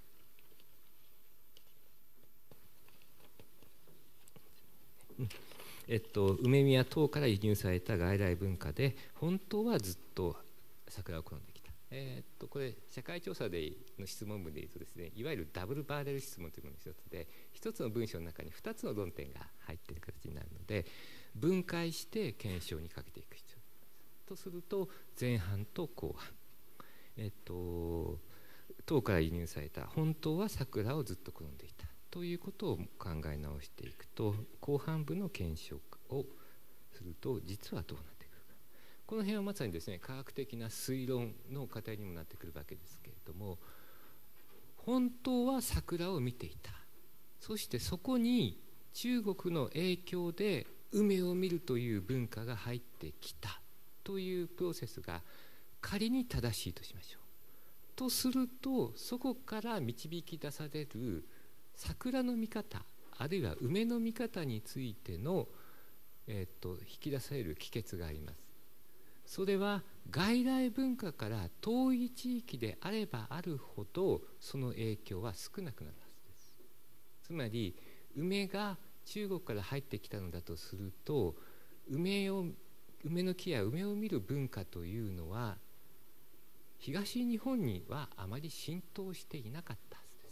うんえっと、梅見は唐から輸入された外来文化で、本当はずっと桜を好んできた。えー、っとこれ社会調査での質問文でいうとですね、いわゆるダブルバーレル質問というものの一つで、一つの文章の中にふたつの論点が入っている形になるので、分解して検証にかけていく必要があります。とすると前半と後半、えっと唐から輸入された本当は桜をずっと好んでいたということを考え直していくと、後半部の検証をすると実はどうなってくるか、この辺はまさにですね、科学的な推論の過程にもなってくるわけですけれども、本当は桜を見ていた、そしてそこに中国の影響で梅を見るという文化が入ってきたというプロセスが仮に正しいとしましょう。とするとそこから導き出される桜の見方、あるいは梅の見方についての、えー、と引き出される帰結があります。それは外来文化から遠い地域であればあるほどその影響は少なくなるはずです。つまり梅が中国から入ってきたのだとすると、梅を梅の木や梅を見る文化というのは東日本にはあまり浸透していなかったはずです。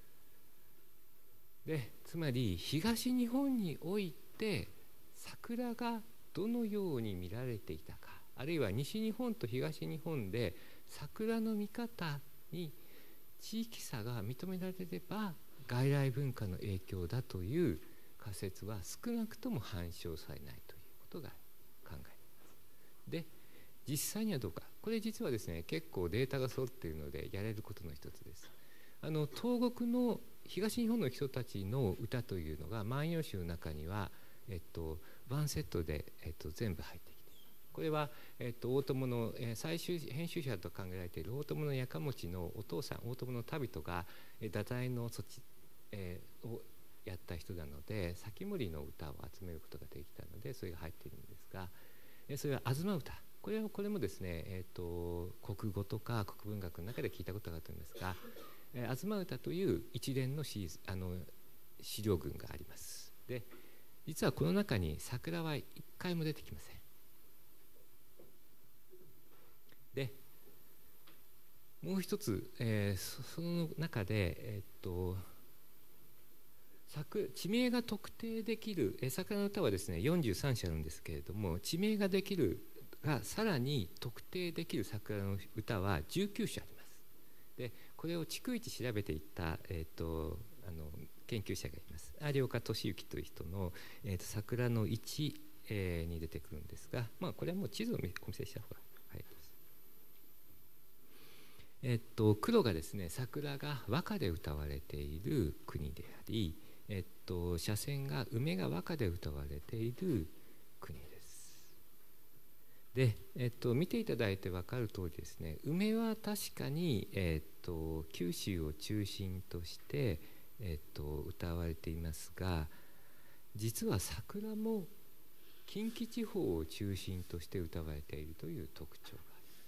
でつまり東日本において桜がどのように見られていたか、あるいは西日本と東日本で桜の見方に地域差が認められれば外来文化の影響だという仮説は少なくとも反証されないということが考えられます。で実際にはどうか、これ実はですね結構データが揃っているのでやれることの一つです。あの東国の東日本の人たちの歌というのが万葉集の中には、えっと、ワンセットで、えっと、全部入ってきている。これは、えっと、大友の、えー、最終編集者と考えられている大友のやかもちのお父さん、大友の旅人が、えー、太宰の措置、えー、をやった人なので先森の歌を集めることができたのでそれが入っているんですが、えー、それは東歌、これはこれもですね、えー、と国語とか国文学の中で聞いたことがあるんですが、えー、東歌という一連のシーあの資料群があります。で実はこの中に桜は一回も出てきません。でもう一つ、えー、その中で、えー、っと作地名が特定できる、え桜の歌はですねよんじゅうさんしゃあるんですけれども、地名ができるがさらに特定できる桜の歌はじゅうきゅうしゃあります。でこれを逐一調べていった、えー、とあの研究者がいます。有岡俊之という人の、えー、と桜のいち、えー、に出てくるんですが、まあ、これはもう地図をお見せした方が早いです。えっと、黒がですね桜が和歌で歌われている国であり、えっと、斜線が梅が和歌で歌われている国です。で、えっと、見ていただいて分かる通りですね、梅は確かに、えっと、九州を中心として、えっと、歌われていますが、実は桜も近畿地方を中心として歌われているという特徴があります。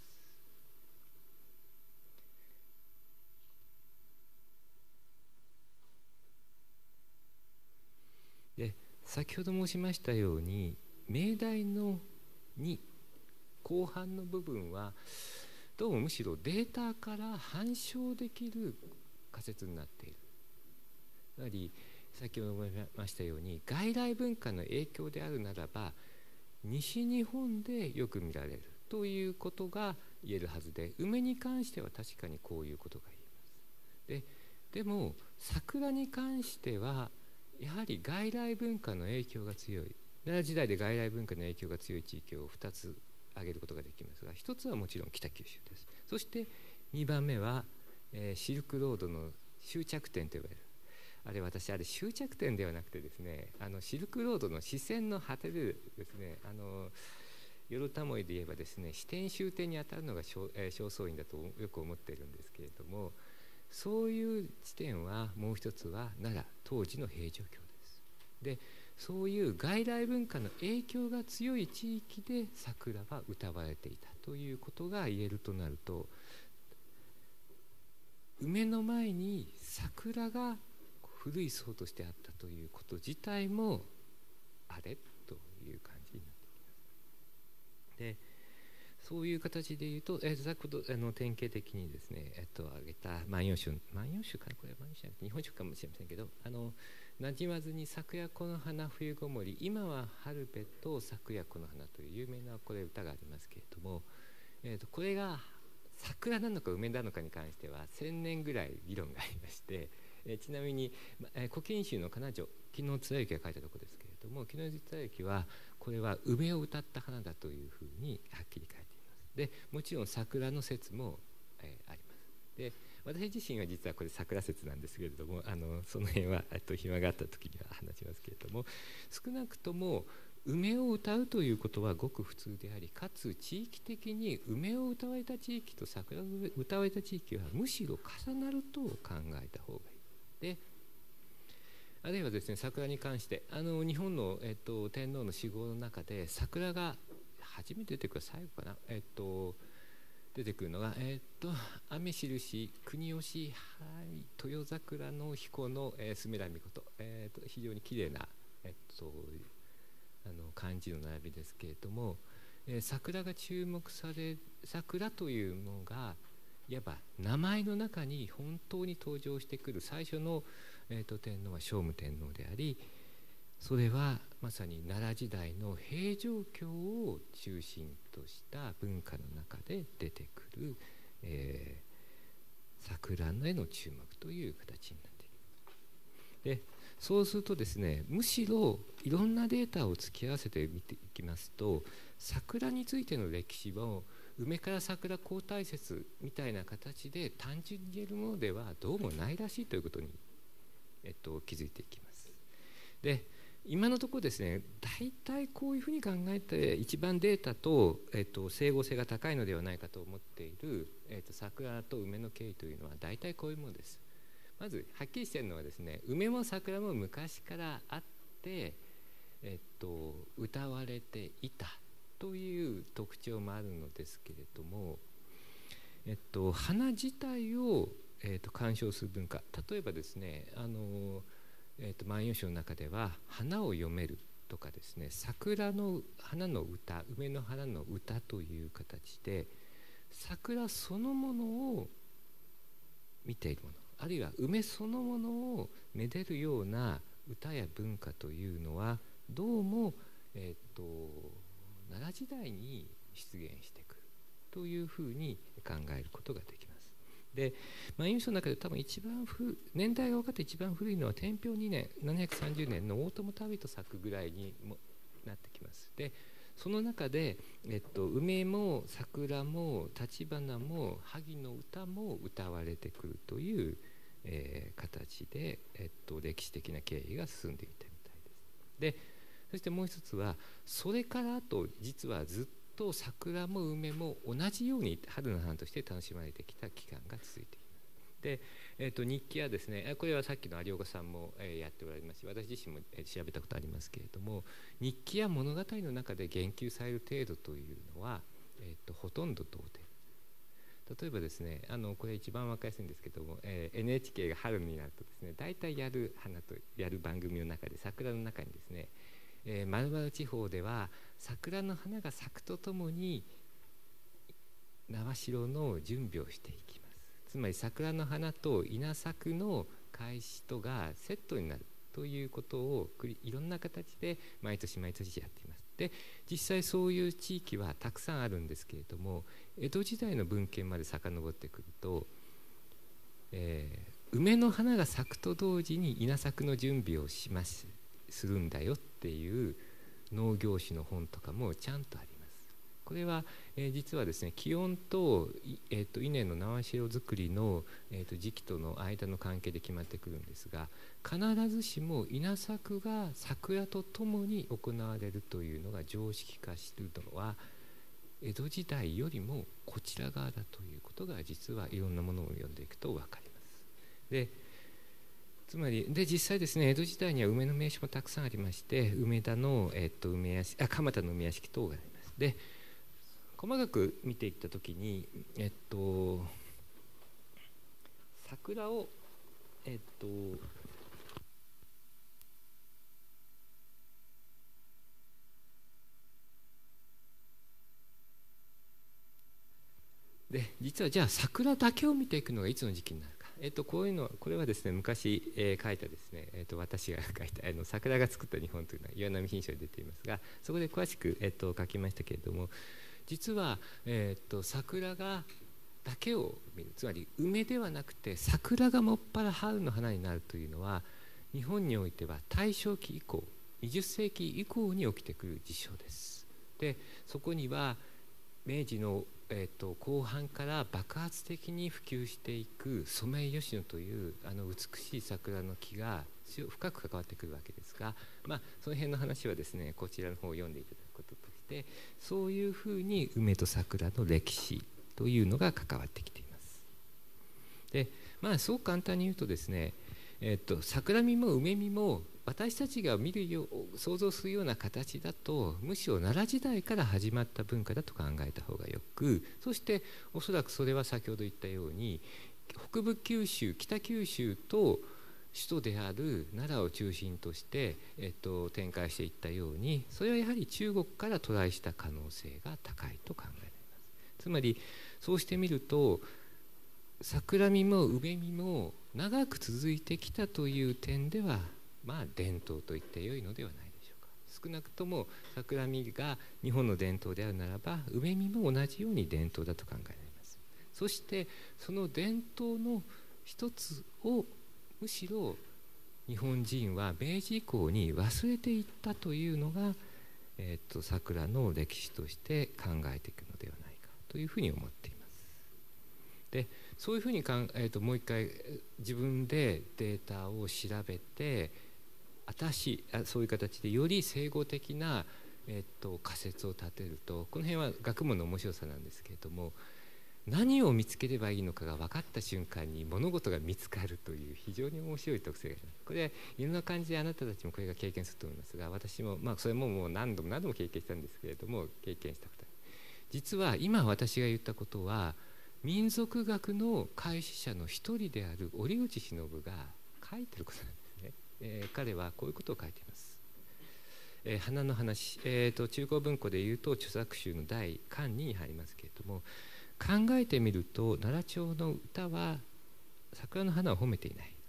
で先ほど申しましたように、命題のに後半の部分はどうもむしろデータから反証できる仮説になっている。つまり先ほど申しましたように、外来文化の影響であるならば西日本でよく見られるということが言えるはずで、梅に関しては確かにこういうことが言えます。で、でも桜に関してはやはり外来文化の影響が強い、奈良時代で外来文化の影響が強い地域をふたつ挙げることができますが、ひとつはもちろん北九州です。そしてにばんめは、えー、シルクロードの終着点と呼ばれる、あれ私あれ終着点ではなくてですね、あのシルクロードの視線の果てでですね、あのヨルタモイで言えばですね、支点終点に当たるのが正倉院だとよく思っているんですけれども、そういう地点はもう一つは奈良当時の平城京です。でそういう外来文化の影響が強い地域で桜は歌われていたということが言えるとなると、梅の前に桜が古い層としてあったということ自体もあれという感じになってきます。でそういう形で言うと、えー、先ほどあの典型的にですね、えっと、挙げた万葉集、万葉集かな、これは万葉集じゃなくて日本書かもしれませんけど、あのなじまずに咲くやこの花冬ごもり、今は春べと咲くやこの花という有名なこれ歌がありますけれども、えー、とこれが桜なのか梅なのかに関してはせんねんぐらい議論がありまして、えー、ちなみに、えー、古今集の彼女木野貫之が書いたところですけれども、木野貫之はこれは梅を歌った花だというふうにはっきり書いています。でもちろん桜の説も、えー、あります。で私自身は実はこれ桜説なんですけれども、あのその辺はと暇があった時には話しますけれども、少なくとも梅を歌うということはごく普通であり、かつ地域的に梅を歌われた地域と桜を歌われた地域はむしろ重なると考えた方がいい。であるいはですね、桜に関してあの日本の、えっと、天皇の死後の中で桜が初めて出てくる最後かな、えっと出てくるのが、えっと雨印国吉、はい、豊桜の彦の、えー、スメラミコト、えー、と非常にきれいな、えっとあの漢字の並びですけれども、えー、桜が注目され桜というのがいわば名前の中に本当に登場してくる最初の、えー、と天皇は聖武天皇であり、それはまさに奈良時代の平城京を中心とした文化の中で出てくる、えー、桜への注目という形になっている。でそうするとですね、むしろいろんなデータを突き合わせて見ていきますと、桜についての歴史を梅から桜交代説みたいな形で単純に言えるものではどうもないらしいということに、えっと、気づいていきます。で今のところですね、大体こういうふうに考えて一番データと、えっと、整合性が高いのではないかと思っている、えっと、桜と梅の経緯というのは大体こういうものです。まずはっきりしているのはですね、梅も桜も昔からあって、えっと、歌われていたという特徴もあるのですけれども、えっと、花自体を、えっと、鑑賞する文化、例えばですね、あのえー、と万葉集の中では花を読めるとかですね、桜の花の歌、梅の花の歌という形で桜そのものを見ているもの、あるいは梅そのものをめでるような歌や文化というのはどうも、えー、と奈良時代に出現してくるというふうに考えることができます。で、まあ、印象の中で多分一番古年代が分かって一番古いのは天平にねんななひゃくさんじゅうねんの大友旅人作ぐらいにもなってきます。でその中で、えっと、梅も桜も橘も萩の歌も歌われてくるという、えー、形で、えっと、歴史的な経緯が進んでいたみたいです。でそしてもう一つはそれからあと実はずっと桜も梅も同じように春の花として楽しまれてきた期間が続いています。で、えー、と日記はですね、これはさっきの有岡さんも、えー、やっておられますし、私自身も、えー、調べたことありますけれども、日記や物語の中で言及される程度というのは、えー、とほとんど同点。例えばですね、あのこれ一番分かりやすいんですけども、えー、エヌエイチケー が春になるとですね、大体やる花とやる番組の中で桜の中にですね、えー、丸々地方では桜の花が咲くとともに苗代の準備をしていきます。つまり桜の花と稲作の開始とがセットになるということをいろんな形で毎年毎年やっています。で実際そういう地域はたくさんあるんですけれども、江戸時代の文献まで遡ってくると、えー、梅の花が咲くと同時に稲作の準備をしますするんだよっていう農業史の本とかもちゃんとあります。これは、えー、実はですね、気温と、えー、と稲の苗代作りの、えー、と時期との間の関係で決まってくるんですが、必ずしも稲作が桜とともに行われるというのが常識化しているのは江戸時代よりもこちら側だということが実はいろんなものを読んでいくと分かります。でつまりで実際ですね、江戸時代には梅の名所もたくさんありまして、梅田の、えっと、梅屋敷あ蒲田の梅屋敷等があります。で細かく見ていったときに、えっと、桜を、えっと、で実はじゃあ桜だけを見ていくのがいつの時期になるか、えっと、こういうのこれはですね昔、えー、書いたですね、えっと、私が書いたあの桜が作った日本というのは岩波品書に出ていますが、そこで詳しく、えっと、書きましたけれども、実は、えっと、桜がだけを見る、つまり梅ではなくて桜がもっぱら春の花になるというのは日本においては大正期以降にじゅっせいき以降に起きてくる事象です。でそこには明治の、えー、と後半から爆発的に普及していくソメイヨシノというあの美しい桜の木が深く関わってくるわけですが、まあ、その辺の話はですねこちらの方を読んでいただくこととして、そういうふうに梅と桜の歴史というのが関わってきています。で、まあ、そう簡単に言うとですね、えー、と桜見も梅見も私たちが見るよう想像するような形だとむしろ奈良時代から始まった文化だと考えた方がよく、そしておそらくそれは先ほど言ったように北部九州北九州と首都である奈良を中心として、えっと、展開していったように、それはやはり中国から渡来した可能性が高いと考えられます。つまりそうしてみると桜見も梅見も長く続いてきたという点ではまあ伝統と言ってよいのではないでしょうか。少なくとも桜見が日本の伝統であるならば梅見も同じように伝統だと考えられます。そしてその伝統の一つをむしろ日本人は明治以降に忘れていったというのが、えー、と桜の歴史として考えていくのではないかというふうに思っています。でそういうふうにかん、えー、ともう一回自分でデータを調べて新しいそういう形でより整合的な、えっと、仮説を立てると、この辺は学問の面白さなんですけれども、何を見つければいいのかが分かった瞬間に物事が見つかるという非常に面白い特性があります。これいろんな感じであなたたちもこれが経験すると思いますが、私も、まあ、それももう何度も何度も経験したんですけれども経験したことある。実は今私が言ったことは民族学の開始者の一人である折口忍が書いてることなんです。えー、彼はこういうことを書いています。えー、花の話、えー、と中高文庫でいうと著作集の第巻に入りますけれども、考えてみると奈良町の歌は桜の花を褒めていない。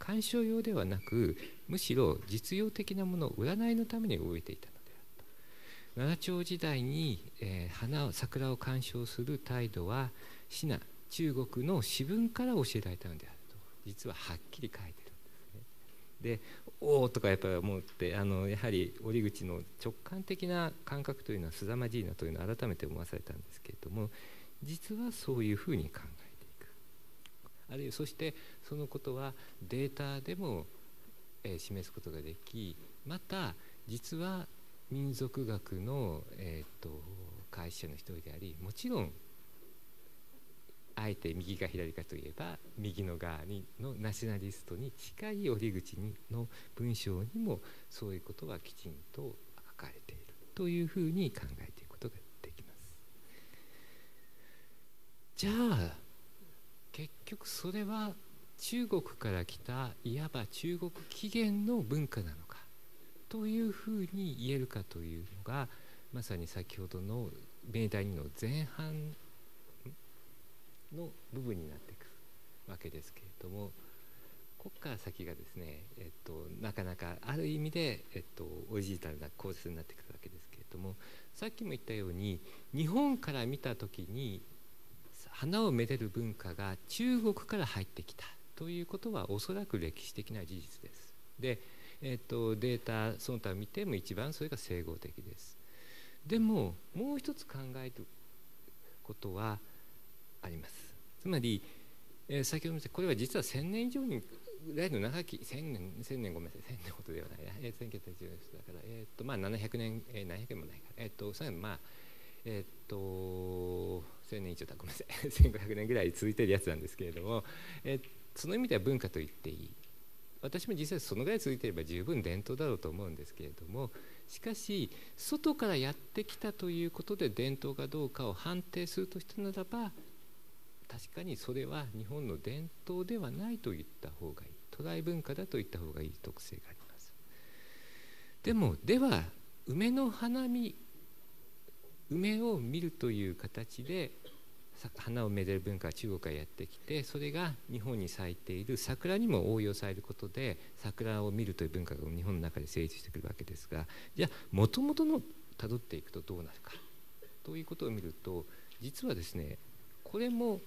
鑑賞用ではなく、むしろ実用的なものを占いのために動いていたのであると。奈良朝時代に、えー、花を桜を鑑賞する態度は支那中国の詩文から教えられたのであると、実ははっきり書いてるんですね。で、おおとかやっぱり思って、あのやはり折口の直感的な感覚というのは凄まじいなというのを改めて思わされたんですけれども、実はそういうふうに考えていく。あるいはそしてそのことはデータでも、えー、示すことができ、また実は民族学の、えー、と開始者の一人であり、もちろんあえて右か左かといえば右の側にのナショナリストに近い折口にの文章にもそういうことはきちんと書かれているというふうに考えていくことができます。じゃあ結局それは中国から来たいわば中国起源の文化なのかというふうに言えるかというのが、まさに先ほどの明大にの前半の部分になってくるわけですけれども、ここから先がですね、えっと、なかなかある意味で、えっと、オリジナルな構成になってくるわけですけれども、さっきも言ったように日本から見た時に花をめでる文化が中国から入ってきたということはおそらく歴史的な事実です。で、えっと、データその他を見ても一番それが整合的です。でももう一つ考えることはあります。つまり、えー、先ほども言ったこれは実はせんねん以上にぐらいの長きせんねん、せんねんごめんなさい、せんねんほどではないな、えー、せんきゅうひゃくはちじゅうねんだから、えー、っとまあななひゃくねん、えー、ななひゃくねんもないから、えー、っとそれまあえー、っとせんねん以上だ、ごめんなさいせんごひゃくねんぐらい続いてるやつなんですけれども、えー、その意味では文化と言っていい。私も実際そのぐらい続いていれば十分伝統だろうと思うんですけれども、しかし外からやってきたということで伝統かどうかを判定するとしたならば、確かにそれは日本の伝統ではないと言った方がいい、渡来文化だと言った方がいい特性があります。でもでは梅の花見、梅を見るという形で花をめでる文化が中国からやってきて、それが日本に咲いている桜にも応用されることで桜を見るという文化が日本の中で成立してくるわけですが、じゃあもともとのたどっていくとどうなるかということを見ると、実はですね、これも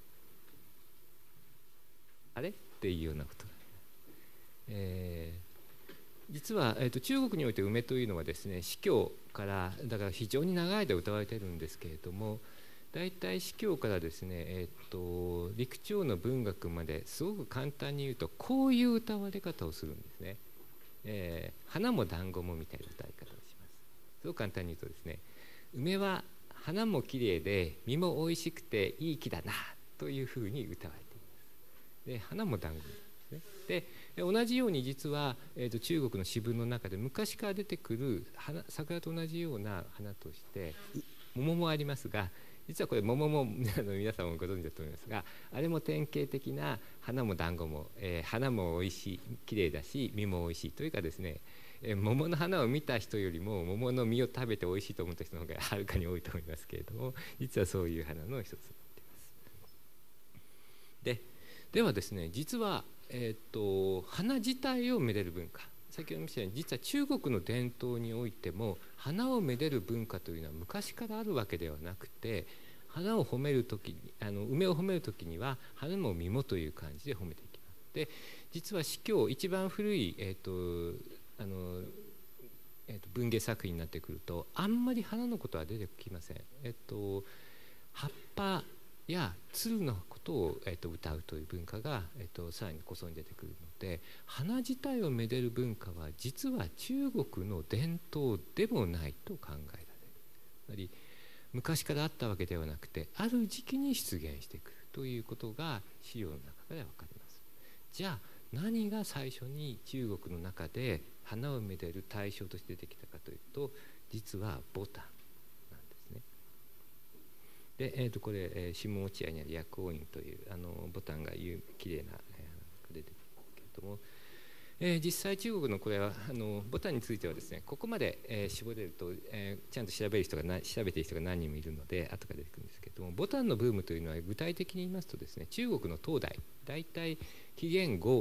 あれっていうようなことが、えー、実は、えーと、中国において梅というのはですね、司教からだから非常に長い間歌われているんですけれども、大体司教からですね、えーと、陸朝の文学まですごく簡単に言うとこういう歌われ方をするんですね。えー、花も団子もみたいな歌い方をします。すごく簡単に言うとですね、梅は花もきれいで実もおいしくていい木だなというふうに歌われています。で、花も団子ですね。で、同じように実は、えーと、中国の詩文の中で昔から出てくる花、桜と同じような花として桃もありますが、実はこれ桃も皆さんもご存知だと思いますが、あれも典型的な花も団子も、えー、花もおいしい、きれいだし実もおいしいというかですね、えー、桃の花を見た人よりも桃の実を食べておいしいと思った人の方がはるかに多いと思いますけれども、実はそういう花の一つになっています。で、ではですね、実は、えー、と花自体をめでる文化、先ほど見せたように実は中国の伝統においても花をめでる文化というのは昔からあるわけではなくて、花を褒めるときに、あの梅を褒めるときには花も実もという感じで褒めていきます。で、実は司教一番古い、えー、とあのえー、と文芸作品になってくるとあんまり花のことは出てきません。えっ、と葉っぱや鶴のことを、えー、と歌うという文化が、えー、とさらにこそに出てくるので、花自体をめでる文化は実は中国の伝統でもないと考えられる。つまり昔からあったわけではなくて、ある時期に出現してくるということが資料の中から分かります。じゃあ何が最初に中国の中で花をめでる対象として出てきたかというと、実はボタンなんですね。で、えー、とこれ、えー、下落合にある薬王院というあのボタンがきれいな、えー、出てくるけれども、えー、実際中国のこれはあのボタンについてはですね、ここまで、えー、絞れると、えー、ちゃんと調べる人がな調べている人が何人もいるので後から出てくるんですけれども、ボタンのブームというのは具体的に言いますとですね、中国の唐代、大体紀元後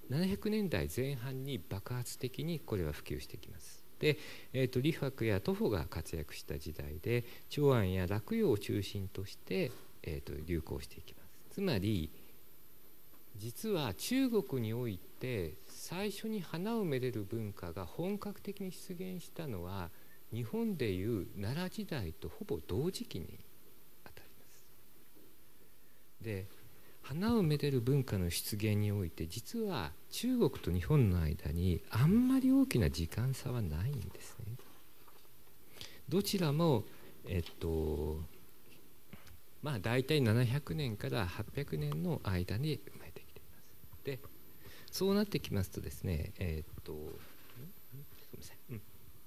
ななひゃくねんだいぜん半に爆発的にこれは普及してきます。で、えーと、李白や徒歩が活躍した時代で長安や洛陽を中心として、えーと、流行していきます。つまり実は中国において最初に花をめでる文化が本格的に出現したのは日本でいう奈良時代とほぼ同時期にあたります。で、花をめでる文化の出現において実は中国と日本の間にあんまり大きな時間差はないんですね。どちらもえっとまあ大体ななひゃくねんからはっぴゃくねんの間に生まれてきています。で、そうなってきますとですね、えっとすみません、うん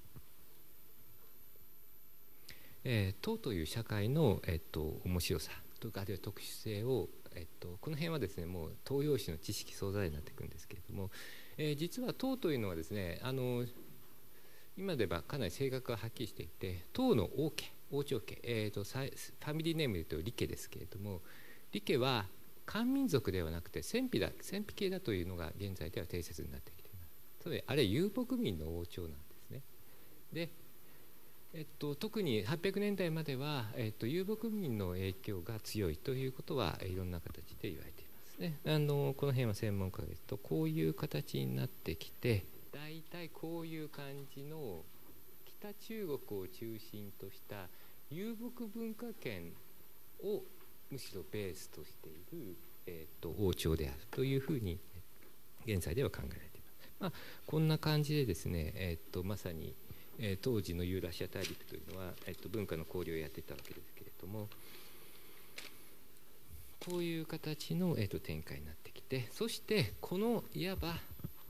えー、唐という社会の、えっと、面白さとかあるいは特殊性をえっと、この辺はですねもう東洋史の知識総ざらいになっていくんですけれども、えー、実は唐というのはですねあの今ではかなり性格がはっきりしていて唐の王家王朝家、えー、とファミリーネームでいうと李家ですけれども李家は漢民族ではなくて戦費だ戦費系だというのが現在では定説になってきています。つまりあれは遊牧民の王朝なんですね。でえっと、特にはっぴゃくねんだいまでは、えっと、遊牧民の影響が強いということはいろんな形で言われていますね。あのこの辺は専門家ですとこういう形になってきて大体こういう感じの北中国を中心とした遊牧文化圏をむしろベースとしている、えっと、王朝であるというふうに現在では考えられています。まあ、こんな感じでですね、えっと、まさにえー、当時のユーラシア大陸というのは、えー、と文化の交流をやっていたわけですけれどもこういう形の、えー、と展開になってきてそしてこのいわば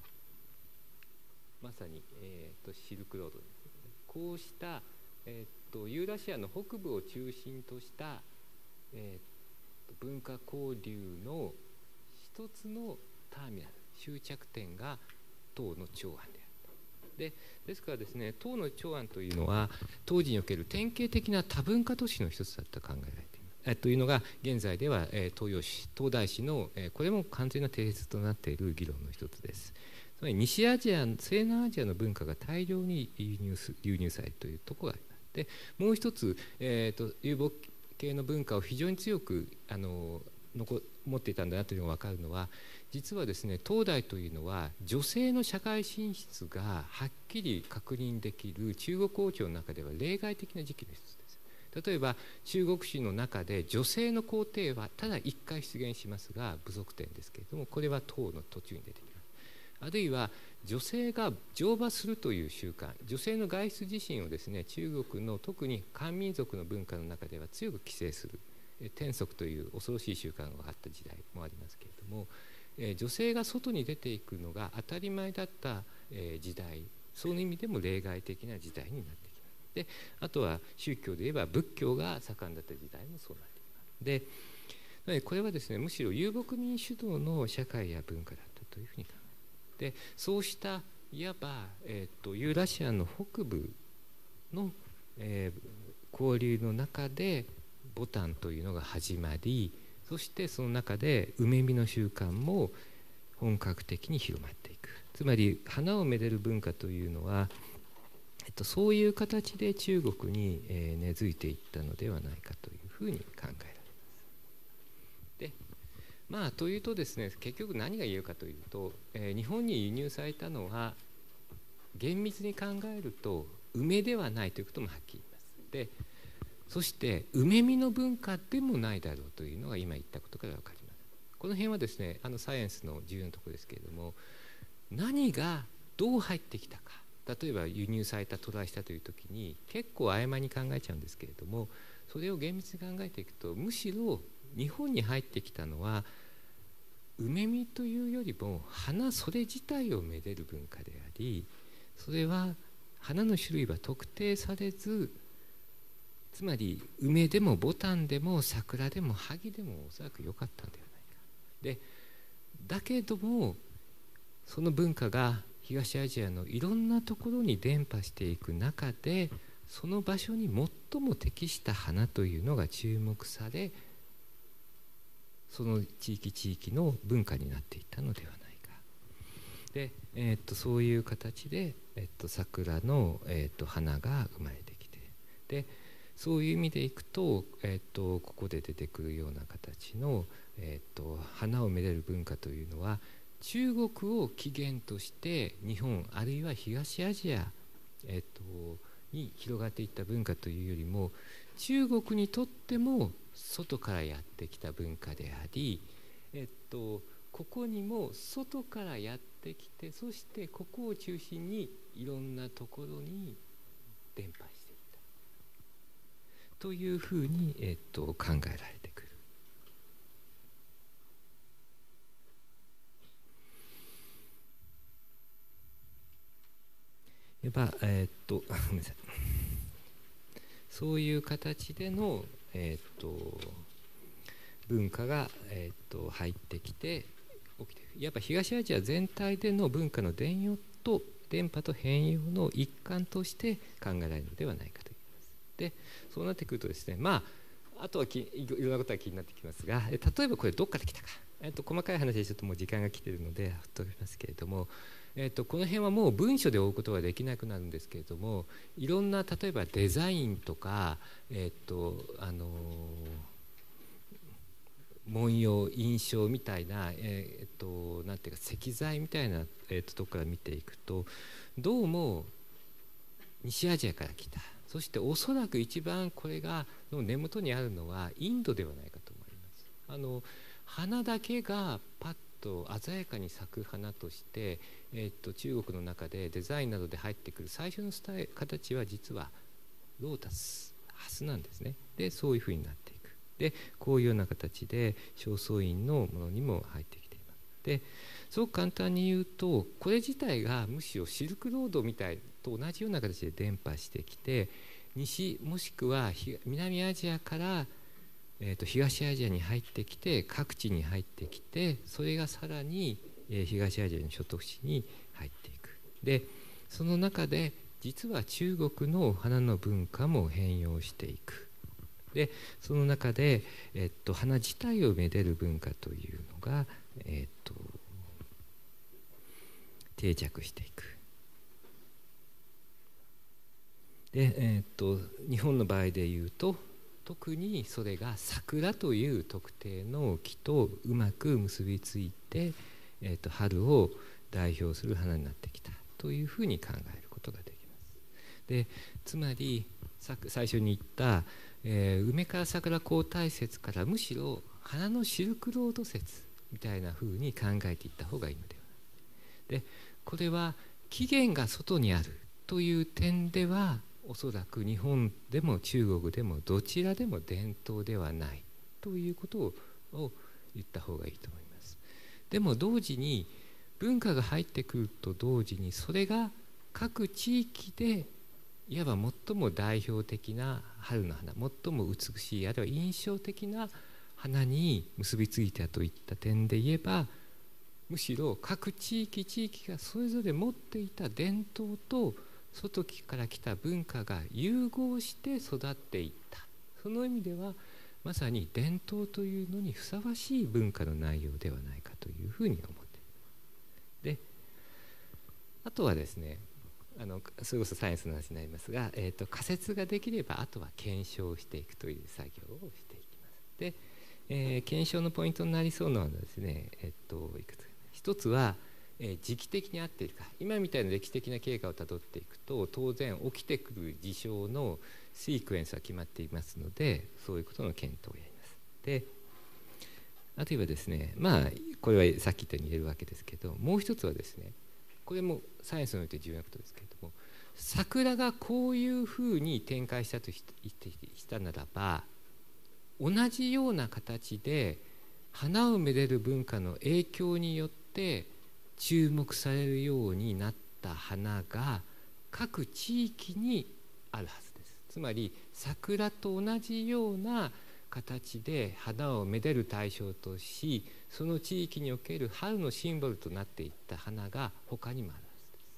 まさに、えー、とシルクロードです、ね、こうした、えー、とユーラシアの北部を中心とした、えー、と文化交流の一つのターミナル終着点が唐の長安である。で, ですからですね唐の長安というのは当時における典型的な多文化都市の一つだと考えられています。えというのが現在では、えー、東洋史東大史の、えー、これも完全な定説となっている議論の一つです。つまり西アジア西南アジアの文化が大量に輸入す流入されるというところがあります。でもう一つ、えー、と遊牧系の文化を非常に強くあの残持っていたんだなというのが分かるのは実はですね唐代というのは女性の社会進出がはっきり確認できる中国王朝の中では例外的な時期の一つです。例えば中国史の中で女性の皇帝はただいっかい出現しますが部族典ですけれどもこれは唐の途中に出てきます。あるいは女性が乗馬するという習慣女性の外出自身をですね中国の特に漢民族の文化の中では強く規制する天則という恐ろしい習慣があった時代もありますけれども女性が外に出ていくのが当たり前だった時代そういう意味でも例外的な時代になってきます。であとは宗教で言えば仏教が盛んだった時代もそうなっています。でなのでこれはですねむしろ遊牧民主導の社会や文化だったというふうに考える。でそうしたいわば、えー、とユーラシアの北部の、えー、交流の中でボタンというのが始まりそしてその中で梅見の習慣も本格的に広まっていく。つまり花をめでる文化というのは、えっと、そういう形で中国に、えー、根付いていったのではないかというふうに考えられます。でまあというとですね結局何が言えるかというと、えー、日本に輸入されたのは厳密に考えると梅ではないということもはっきり言います。でそして梅見の文化でもないだろうというのが今言ったことから分かります。この辺はですねあのサイエンスの重要なところですけれども何がどう入ってきたか例えば輸入された渡来したという時に結構曖昧に考えちゃうんですけれどもそれを厳密に考えていくとむしろ日本に入ってきたのは梅見というよりも花それ自体をめでる文化でありそれは花の種類は特定されずつまり梅でもボタンでも桜でも萩でもおそらく良かったんではないか。でだけどもその文化が東アジアのいろんなところに伝播していく中でその場所に最も適した花というのが注目されその地域地域の文化になっていったのではないか。 で、えー、とそういう形で、えー、と桜の、えー、と花が生まれてきて、でそういう意味でいくと、えー、とここで出てくるような形の、えー、と花をめでる文化というのは、中国を起源として日本あるいは東アジア、えー、とに広がっていった文化というよりも、中国にとっても外からやってきた文化であり、えっと、ここにも外からやってきて、そしてここを中心にいろんなところに伝播していったというふうに、えっと、考えられてくる。やっぱ、えっと、ごめんなさい。そういう形での、えっと、文化が、えっと、入ってきて起きている。やっぱ東アジア全体での文化の伝用と伝播と変容の一環として考えられるのではないかと言います。で、そうなってくるとですね、まああとはきいろんなことが気になってきますが、例えばこれどっから来たか、えっと、細かい話でちょっともう時間が来ているので振っておきますけれども、えっと、この辺はもう文章で追うことができなくなるんですけれども、いろんな例えばデザインとか、えっとあの文様印象みたいな、えー、っとなんていうか石材みたいな、えー、っととこから見ていくと、どうも西アジアから来た。そしておそらく一番これがの根元にあるのはインドではないかと思います。あの花だけがパッと鮮やかに咲く花として、えー、っと中国の中でデザインなどで入ってくる最初のスタイル形は実はロータスハスなんですね。でそういうふうになっていく。でこういうような形で正倉院のものにも入ってきています。ですごく簡単に言うと、これ自体がむしろシルクロードみたいと同じような形で伝播してきて、西もしくは南アジアから、えー、と東アジアに入ってきて、各地に入ってきて、それがさらに、えー、東アジアの諸都市に入っていく。でその中で実は中国の花の文化も変容していく。でその中で、えっと、花自体をめでる文化というのが、えっと、定着していく。で、えっと、日本の場合でいうと、特にそれが桜という特定の木とうまく結びついて、えっと、春を代表する花になってきたというふうに考えることができます。でつまり最初に言ったえー、梅から桜交代説からむしろ花のシルクロード説みたいな風に考えていった方がいいのではない。でこれは起源が外にあるという点では、おそらく日本でも中国でもどちらでも伝統ではないということを言った方がいいと思います。でも同時に文化が入ってくると同時に、それが各地域でいわば最も代表的な春の花、最も美しいあるいは印象的な花に結びついたといった点で言えば、むしろ各地域地域がそれぞれ持っていた伝統と外から来た文化が融合して育っていった。その意味ではまさに伝統というのにふさわしい文化の内容ではないかというふうに思っています。であとはですね、あのそれこそサイエンスの話になりますが、えー、と仮説ができればあとは検証していくという作業をしていきます。で、えー、検証のポイントになりそうなのはですね、えー、といくつか一つは、えー、時期的に合っているか。今みたいな歴史的な経過をたどっていくと、当然起きてくる事象のシークエンスは決まっていますので、そういうことの検討をやります。であるいはですね、まあこれはさっき言ったように言えるわけですけど、もう一つはですね、これもサイエンスにおいて重要なことですけれども、桜がこういうふうに展開したとしたならば、同じような形で花をめでる文化の影響によって注目されるようになった花が各地域にあるはずです。つまり桜と同じような形で花をめでる対象とし、その地域における春のシンボルとなっていった花が他にもあるはずです。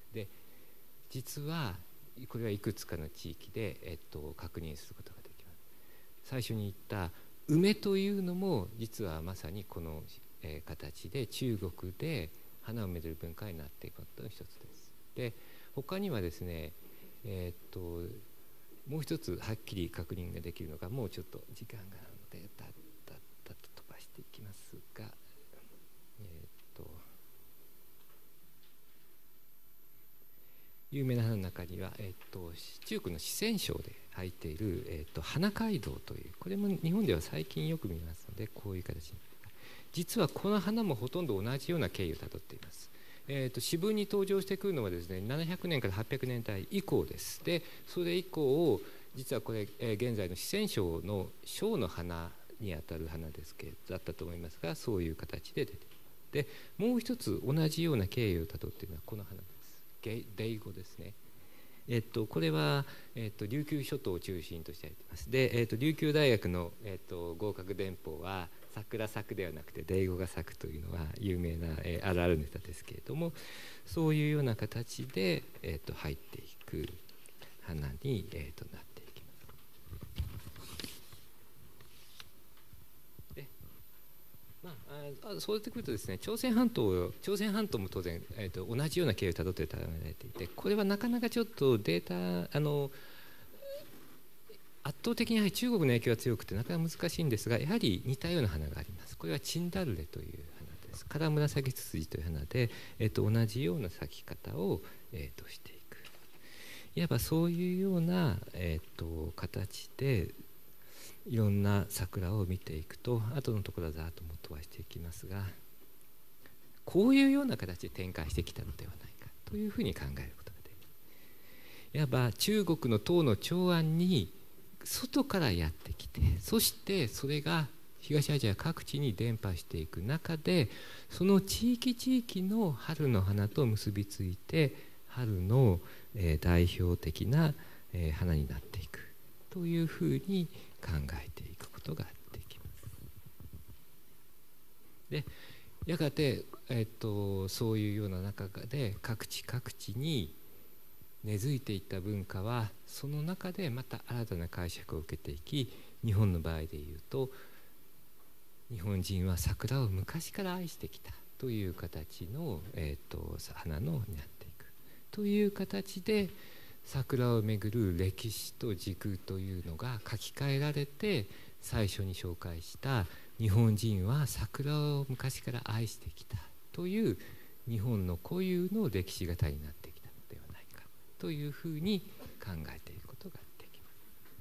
で実はこれはいくつかの地域で、えっと、確認することができます。最初に言った梅というのも実はまさにこの、えー、形で中国で花をめでる文化になっていくことの一つです。で他にはですね、えー、っともう一つはっきり確認ができるのが、もうちょっと時間があるのでだだだと飛ばしていきますが、えー、っと有名な花の中には、えー、っと中国の四川省で入っている、えー、っと花街道という、これも日本では最近よく見ますので、こういう形に、実はこの花もほとんど同じような経緯をたどっています。えー、と詩文に登場してくるのはですね、ななひゃくねんからはっぴゃくねんだい以降です。でそれ以降、実はこれ、えー、現在の四川省の省の花にあたる花ですけどだったと思いますが、そういう形で出ている。でもう一つ同じような経緯をたどっているのはこの花です。デイゴですね。えっと、これは、えっと、琉球諸島を中心としてやっています。で、えっと、琉球大学の、えっと、合格電報は桜咲くではなくてデイゴが咲くというのは有名な、えー、あるあるネタですけれども、そういうような形で、えっと、入っていく花に、えっと、なっていきます。でまあ、あそうやってくるとですね、朝鮮半島朝鮮半島も当然、えー、と同じような経緯をたどってたられていて、これはなかなかちょっとデータあの圧倒的にやはり中国の影響が強くてなかなか難しいんですが、やはり似たような花があります。これはチンダルレという花です。カラムラサギツツジという花で、えー、と同じような咲き方を、えー、としていく。いわばそういうような、えー、と形でいろんな桜を見ていくと、後のところはざーっとも飛ばしていきますが、こういうような形で展開してきたのではないかというふうに考えることができる。いわば中国の唐の長安に外からやってきて、そしてそれが東アジア各地に伝播していく中で、その地域地域の春の花と結びついて春の、えー、代表的な、えー、花になっていくというふうに考えていくことができます。でやがて、えー、とそういうような中で各地各地に根付いていった文化はその中でまた新たな解釈を受けていき、日本の場合でいうと日本人は桜を昔から愛してきたという形の、えー、と花のになっていくという形で、桜をめぐる歴史と時空というのが書き換えられて、最初に紹介した日本人は桜を昔から愛してきたという日本の固有の歴史型になってきたのではないかというふうに考えていくことができます。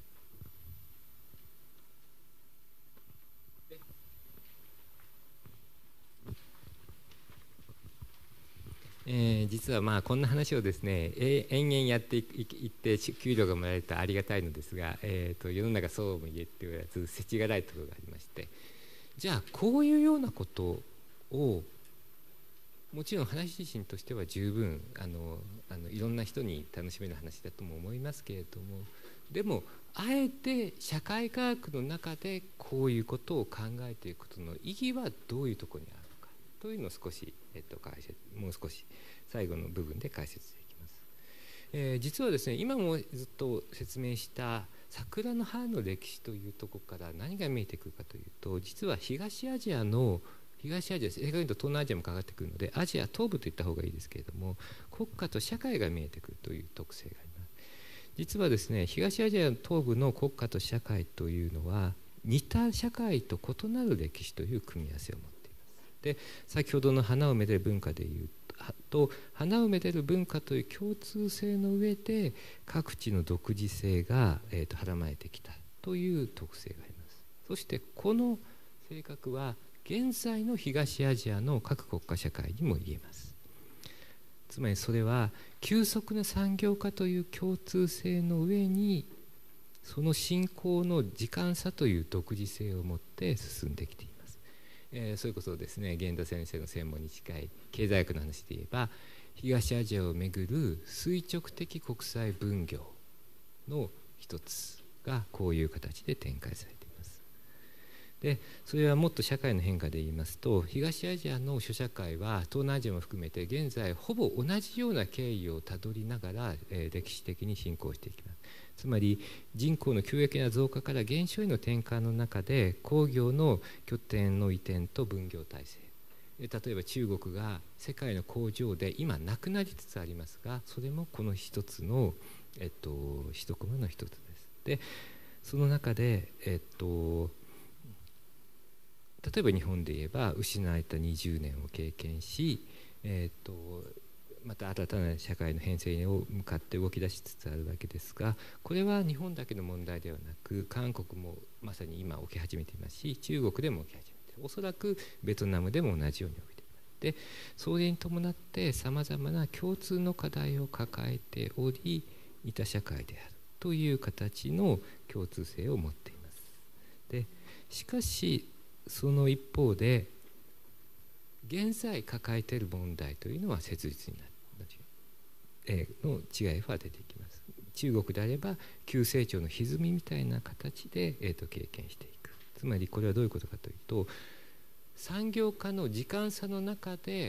えー、実はまあこんな話をですね、えー、延々やっていって給料がもらえるとありがたいのですが、えー、と世の中そうも言えって言わず世知辛いところがありまして、じゃあこういうようなことをもちろん話自身としては十分あのあのいろんな人に楽しめる話だとも思いますけれども、でもあえて社会科学の中でこういうことを考えていくことの意義はどういうところにあるのかというのを少し、えっと、解説もう少し最後の部分で解説していきます。えー、実はですね、今もずっと説明した桜の葉の歴史というところから何が見えてくるかというと、実は東アジアの東アジア、正確に言うと東南アジアもかかってくるので、アジア東部といった方がいいですけれども、国家と社会が見えてくるという特性があります。実はですね、東アジア東部の国家と社会というのは似た社会と異なる歴史という組み合わせを持っています。で、先ほどの花をめでる文化でいうと、花をめでる文化という共通性の上で各地の独自性が、えー、とはらまえてきたという特性があります。そしてこの性格は現在の東アジアの各国家社会にも言えます。つまりそれは急速な産業化という共通性の上に、その進行の時間差という独自性を持って進んできています。えー、それこそですね、源田先生の専門に近い経済学の話で言えば、東アジアをめぐる垂直的国際分業の一つがこういう形で展開されています。でそれはもっと社会の変化で言いますと、東アジアの諸社会は東南アジアも含めて現在ほぼ同じような経緯をたどりながら、えー、歴史的に進行していきます。つまり人口の急激な増加から減少への転換の中で、工業の拠点の移転と分業体制、 例えば中国が世界の工場で今なくなりつつありますが、それもこの一つの、えっと、一コマの一つです。でその中で、えっと、例えば日本で言えば失われたにじゅうねんを経験し、えっと、また新たな社会の編成を向かって動き出しつつあるわけですが、これは日本だけの問題ではなく、韓国もまさに今起き始めていますし、中国でも起き始めている、おそらくベトナムでも同じように起きています。でそれに伴ってさまざまな共通の課題を抱えており、似た社会であるという形の共通性を持っています。でしかしその一方で現在抱えている問題というのは切実になるの違いは出てきます。中国であれば急成長の歪みみたいな形で、えー、と経験していく。つまりこれはどういうことかというと、産業化の時間差の中で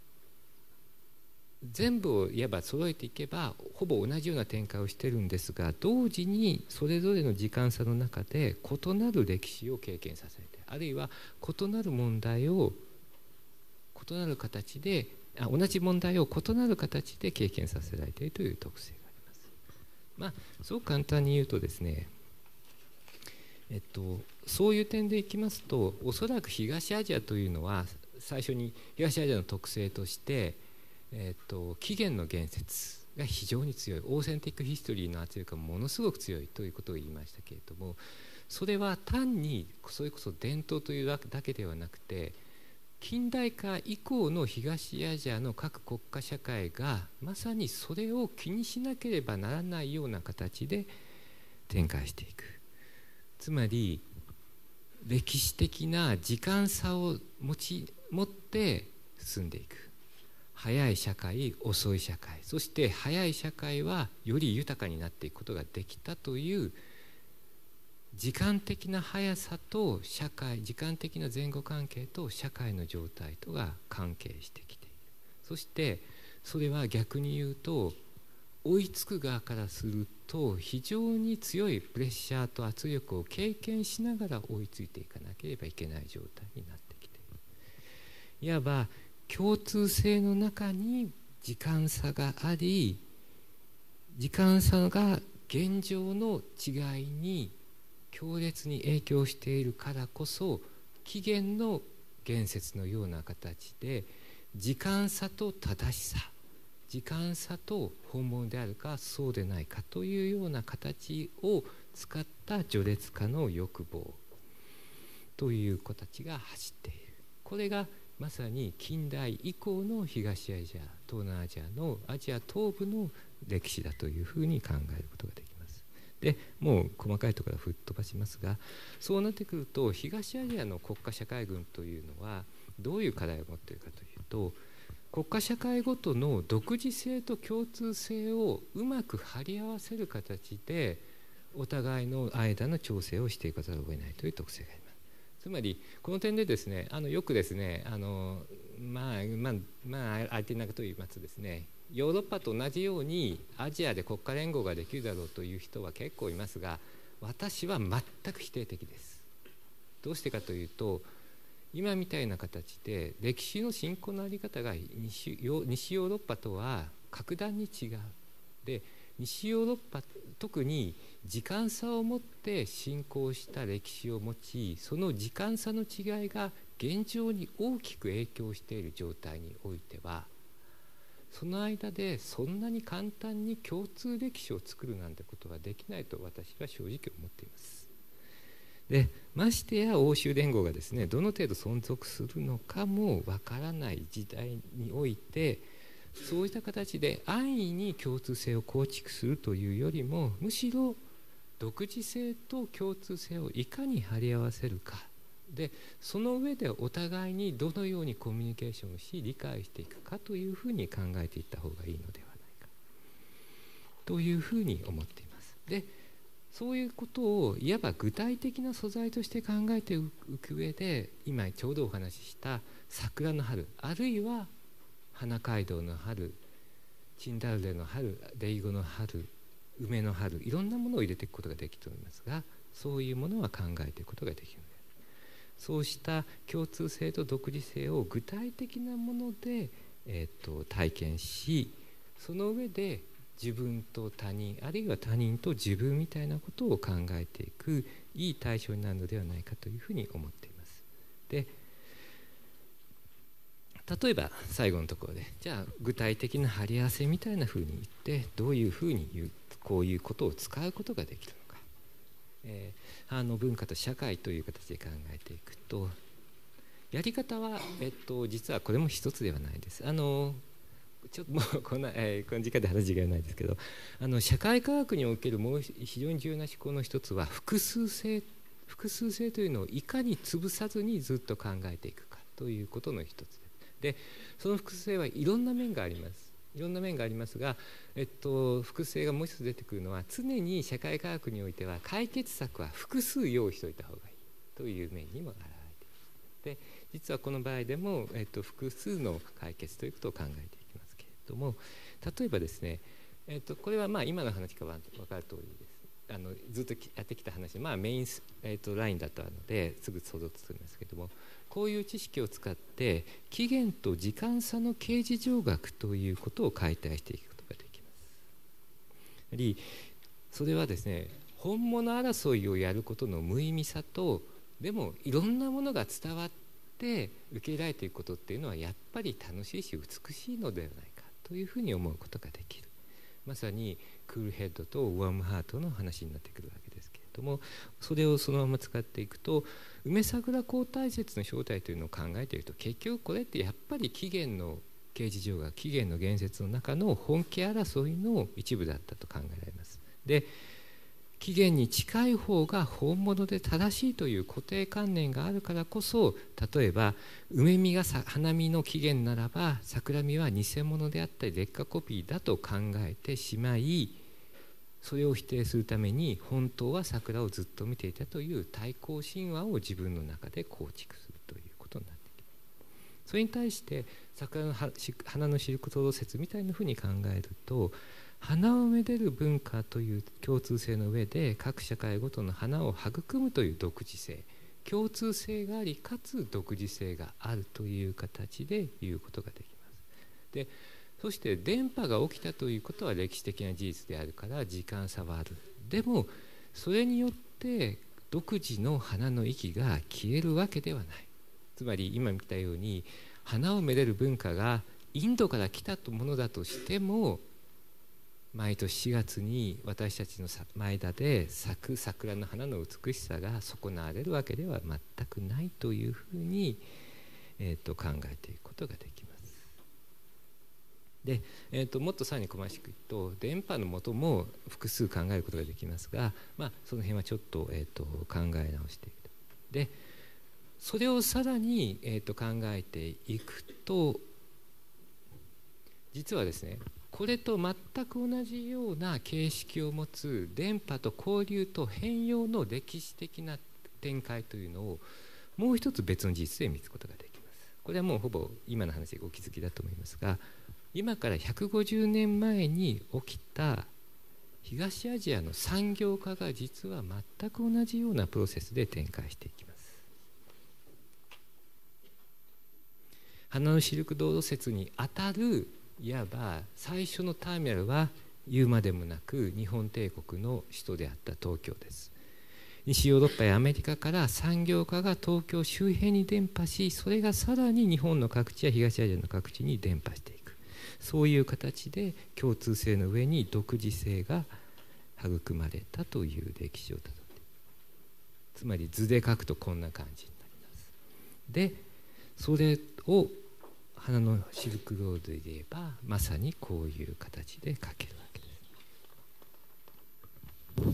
全部をいわば揃えていけばほぼ同じような展開をしているんですが、同時にそれぞれの時間差の中で異なる歴史を経験させて、あるいは異なる問題を異なる形であ同じ問題を異なる形で経験させられているという特性があります。まあそう簡単に言うとですね、えっと、そういう点でいきますと、おそらく東アジアというのは最初に東アジアの特性として、えっと、起源の言説が非常に強い、オーセンティックヒストリーの圧力がものすごく強いということを言いましたけれども、それは単にそれこそ伝統というだけではなくて、近代化以降の東アジアの各国家社会がまさにそれを気にしなければならないような形で展開していく。つまり歴史的な時間差を持ち持って進んでいく。早い社会、遅い社会、そして早い社会はより豊かになっていくことができたという時間的な速さと社会、時間的な前後関係と社会の状態とが関係してきている。そしてそれは逆に言うと、追いつく側からすると非常に強いプレッシャーと圧力を経験しながら追いついていかなければいけない状態になってきている。いわば共通性の中に時間差があり、時間差が現状の違いに強烈に影響しているからこそ、起源の言説のような形で時間差と正しさ、時間差と本物であるかそうでないかというような形を使った序列化の欲望という子たちが走っている。これがまさに近代以降の東アジア、東南アジアのアジア東部の歴史だというふうに考えることができます。でもう細かいところは吹っ飛ばしますが、そうなってくると東アジアの国家社会群というのはどういう課題を持っているかというと、国家社会ごとの独自性と共通性をうまく張り合わせる形でお互いの間の調整をしていかざるを得ないという特性があります。つまりこの点でですね、あのよくですね、あのまあまあまあ相手なことを言いますとですね、ヨーロッパと同じようにアジアで国家連合ができるだろうという人は結構いますが、私は全く否定的です。どうしてかというと、今みたいな形で歴史の進行の在り方が西ヨーロッパとは格段に違う。で西ヨーロッパ、特に時間差をもって進行した歴史を持ち、その時間差の違いが現状に大きく影響している状態においては、その間でそんなに簡単に共通歴史を作るなんてことはできないと私は正直思っています。でましてや欧州連合がですね、どの程度存続するのかもわからない時代において、そういった形で安易に共通性を構築するというよりも、むしろ独自性と共通性をいかに張り合わせるかで、その上でお互いにどのようにコミュニケーションをし理解していくかというふうに考えていった方がいいのではないかというふうに思っています。でそういうことをいわば具体的な素材として考えていく上で、今ちょうどお話しした桜の春、あるいは花街道の春、チンダルデの春、デイゴの春、梅の春、いろんなものを入れていくことができると思いますが、そういうものは考えていくことができるので、 そうした共通性と独自性を具体的なもので、えー、と体験し、その上で自分と他人、あるいは他人と自分みたいなことを考えていくいい対象になるのではないかというふうに思っています。で、例えば最後のところで、じゃあ具体的な貼り合わせみたいなふうに言ってどういうふうに言う、こういうことを使うことができるのか、えー、あの文化と社会という形で考えていくと、やり方は、えっと、実はこれも一つではないです。あのちょっともうこんな、えー、この時間で話しがないですけど、あの社会科学におけるもう非常に重要な思考の一つは複数性、複数性というのをいかに潰さずにずっと考えていくかということの一つです。で、その複数性はいろんな面があります。いろんな面がありますが、えっと、複数性がもう一つ出てくるのは、常に社会科学においては解決策は複数用意しておいた方がいいという面にも表れています。で、実はこの場合でも、えっと、複数の解決ということを考えていきますけれども、例えばですね、えっと、これはまあ今の話から分かる通りです。あのずっとやってきた話、まあ、メイン、えっと、ラインだったのですぐ想像つくんですけれども、こういう知識を使って起源と時間差の形而上学ということを解体していくことができます。やはりそれはですね、本物争いをやることの無意味さと、でもいろんなものが伝わって受け入れられていくことっていうのはやっぱり楽しいし美しいのではないかというふうに思うことができる。まさにクールヘッドとウォームハートの話になってくるわけですけれども、それをそのまま使っていくと、梅桜交代説の正体というのを考えていると、結局これってやっぱり起源の形而上学、起源の言説の中の本家争いの一部だったと考えられます。で、起源に近い方が本物で正しいという固定観念があるからこそ、例えば梅見が花見の起源ならば桜見は偽物であったり劣化コピーだと考えてしまい、それを否定するために本当は桜をずっと見ていたという対抗神話を自分の中で構築するということになってきます。それに対して桜の花のシルクロード説みたいなふうに考えると、花をめでる文化という共通性の上で各社会ごとの花を育むという独自性、共通性がありかつ独自性があるという形で言うことができます。で、そして電波が起きたということは歴史的な事実であるから時間差はある。でもそれによって独自の花の息が消えるわけではない。つまり今見たように花をめでる文化がインドから来たものだとしても、毎年しがつに私たちの前田で咲く桜の花の美しさが損なわれるわけでは全くないというふうに、えー、と考えていくことができます。で、えー、ともっとさらに細かく言うと、電波の元も複数考えることができますが、まあ、その辺はちょっと、えー、と考え直していくと。で、それをさらに、えー、と考えていくと、実はですね、これと全く同じような形式を持つ電波と交流と変容の歴史的な展開というのをもう一つ別の事実で見つくことができます。これはもうほぼ今の話でお気づきだと思いますが、今からひゃくごじゅうねんまえに起きた東アジアの産業化が実は全く同じようなプロセスで展開していきます。花のシルクロード説にあたるいわば最初のターミナルは言うまでもなく日本帝国の首都であった東京です。西ヨーロッパやアメリカから産業化が東京周辺に伝播し、それがさらに日本の各地や東アジアの各地に伝播していく、そういう形で共通性の上に独自性が育まれたという歴史をたどって、つまり図で書くとこんな感じになります。で、それを花のシルクロードで言えばまさにこういう形で書けるわけです。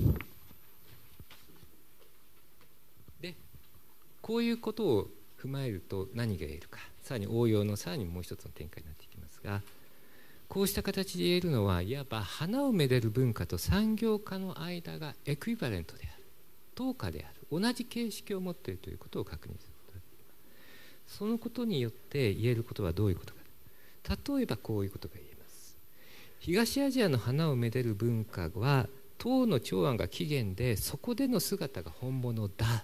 で、こういうことを踏まえると何が言えるか、さらに応用のさらにもう一つの展開になっていきますが、こうした形で言えるのは、いわば花をめでる文化と産業化の間がエクイバレントである、等価である、同じ形式を持っているということを確認する。そのことによって言えることはどういうことか。例えばこういうことが言えます。東アジアの花をめでる文化は唐の長安が起源で、そこでの姿が本物だ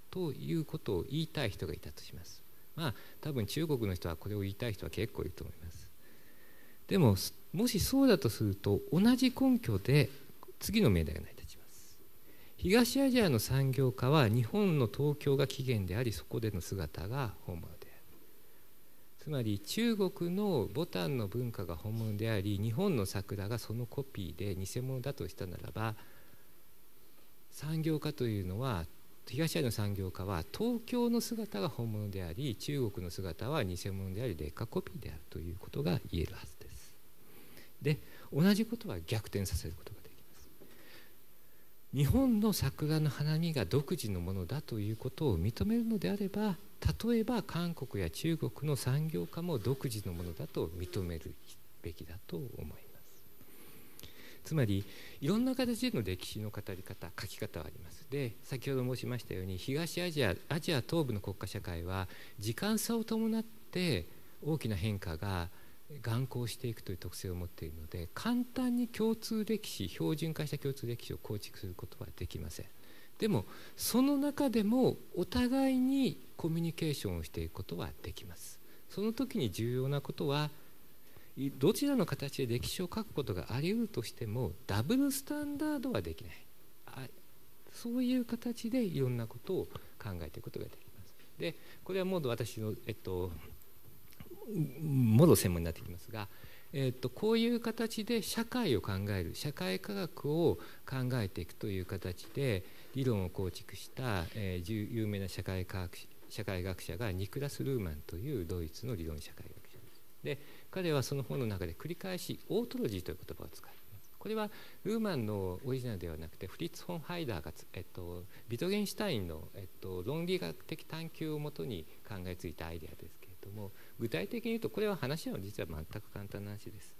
ということを言いたい人がいたとします。まあ多分中国の人はこれを言いたい人は結構いると思います。でももしそうだとすると、同じ根拠で次の命題が成り立ちます。東アジアの産業化は日本の東京が起源であり、そこでの姿が本物である。つまり中国のボタンの文化が本物であり、日本の桜がそのコピーで偽物だとしたならば、産業化というのは、東アジアの産業化は東京の姿が本物であり、中国の姿は偽物であり、劣化コピーであるということが言えるはずです。で、同じことは逆転させることができます。日本の桜の花見が独自のものだということを認めるのであれば、例えば韓国や中国の産業化も独自のものだと認めるべきだと思います。つまりいろんな形での歴史の語り方、書き方はあります。で、先ほど申しましたように、東アジア、アジア東部の国家社会は時間差を伴って大きな変化が眼光していくという特性を持っているので、簡単に共通歴史、標準化した共通歴史を構築することはできません。でもその中でもお互いにコミュニケーションをしていくことはできます。その時に重要なことは、どちらの形で歴史を書くことがあり得るとしてもダブルスタンダードはできない。あ、そういう形でいろんなことを考えていくことができます。で、これはもう私の、えっと、もろ専門になってきますが、えっと、こういう形で社会を考える、社会科学を考えていくという形で理論を構築した、えー、有名な社会科学社会学者がニクラス・ルーマンというドイツの理論社会学者です。で、彼はその本の中で繰り返しオートロジーという言葉を使います。これはルーマンのオリジナルではなくて、フリッツ・フォン・ハイダーが、えっと、ビトゲンシュタインの、えっと、論理学的探求をもとに考えついたアイデアですけれども、具体的に言うとこれは話は実は全く簡単な話です。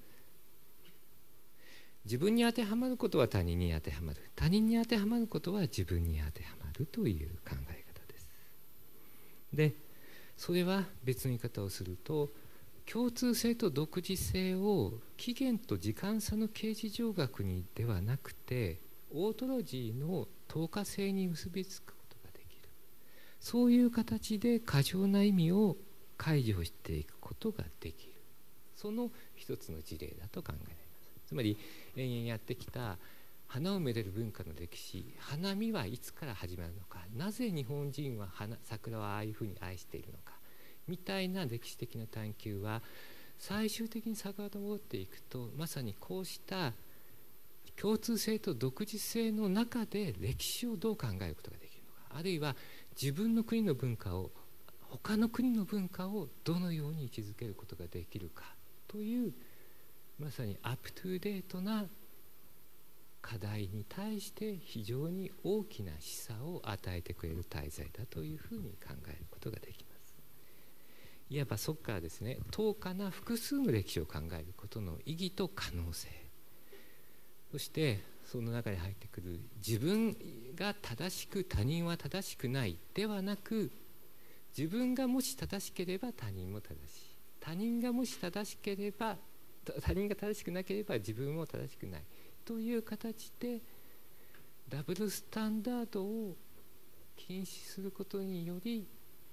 自分に当てはまることは他人に当てはまる、他人に当てはまることは自分に当てはまるという考え方です。で、それは別の言い方をすると、共通性と独自性を起源と時間差の形而上学にではなくて、オートロジーの等価性に結びつくことができる、そういう形で過剰な意味を解除していくことができる、その一つの事例だと考えられます。つまり延々やってきた花をめでる文化の歴史、花見はいつから始まるのか、なぜ日本人は花桜をああいうふうに愛しているのかみたいな歴史的な探求は、最終的に遡っていくと、まさにこうした共通性と独自性の中で歴史をどう考えることができるのか、あるいは自分の国の文化を他の国の文化をどのように位置づけることができるかという、まさにアップトゥーデートな課題に対して非常に大きな示唆を与えてくれる題材だというふうに考えることができます。いわばそこからですね、等価な複数の歴史を考えることの意義と可能性、そしてその中に入ってくる自分が正しく他人は正しくないではなく、自分がもし正しければ他人も正しい、他人がもし正しければ他人が正しくなければ自分も正しくないという形で、ダブルスタンダードを禁止することにより、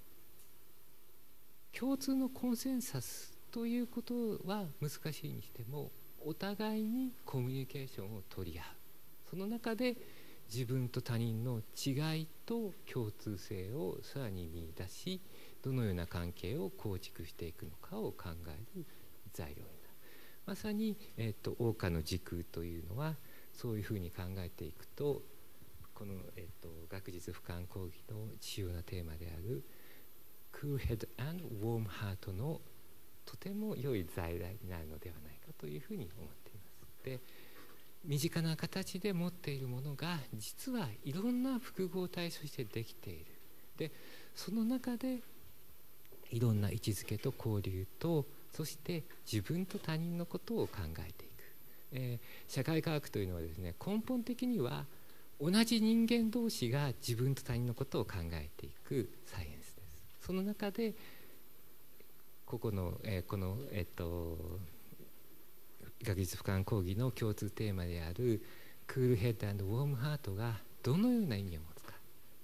共通のコンセンサスということは難しいにしても、お互いにコミュニケーションを取り合う、その中で自分と他人の違いと共通性をさらに見出し、どのような関係を構築していくのかを考える材料になる。まさに、えーと、桜花の時空というのはそういうふうに考えていくと、この、えーと、学術俯瞰講義の主要なテーマであるクールヘッド&ウォームハートのとても良い材料になるのではないかというふうに思っています。で、身近な形で持っているものが実はいろんな複合体としてできている。で、その中でいろんな位置づけと交流と、そして自分と他人のことを考えていく、えー、社会科学というのはですね、根本的には同じ人間同士が自分と他人のことを考えていくサイエンスです。その中でここの、えー、この、えっと、学術俯瞰講義の共通テーマであるクールヘッド&ウォームハートがどのような意味を持つか、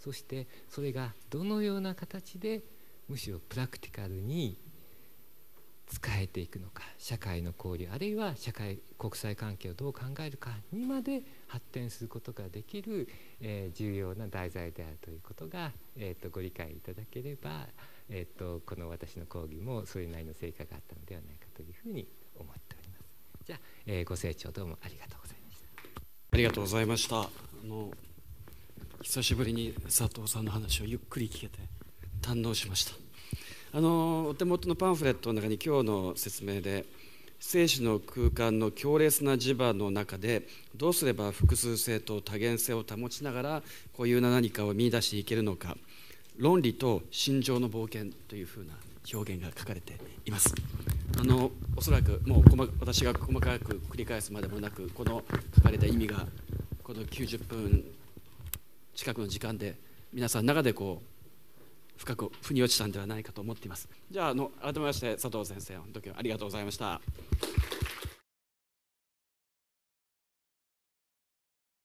そしてそれがどのような形でむしろプラクティカルに使えていくのか、社会の交流あるいは社会国際関係をどう考えるかにまで発展することができる、えー、重要な題材であるということが、えー、とご理解いただければ、えー、とこの私の講義もそれなりの成果があったのではないかというふうに思っております。じゃあ、えー、ご清聴どうもありがとうございました。 ありがとうございました。あの久しぶりに佐藤さんの話をゆっくり聞けて堪能しました。あのお手元のパンフレットの中に今日の説明で、生死の空間の強烈な磁場の中でどうすれば複数性と多元性を保ちながら固有な何かを見出していけるのか、論理と心情の冒険というふうな表現が書かれています。あのおそらくもう私が細かく繰り返すまでもなく、この書かれた意味がこのきゅうじゅっぷん近くの時間で皆さんの中でこう深く腑に落ちたんではないかと思っています。じゃあ、あの改めまして佐藤先生、本当にありがとうございました。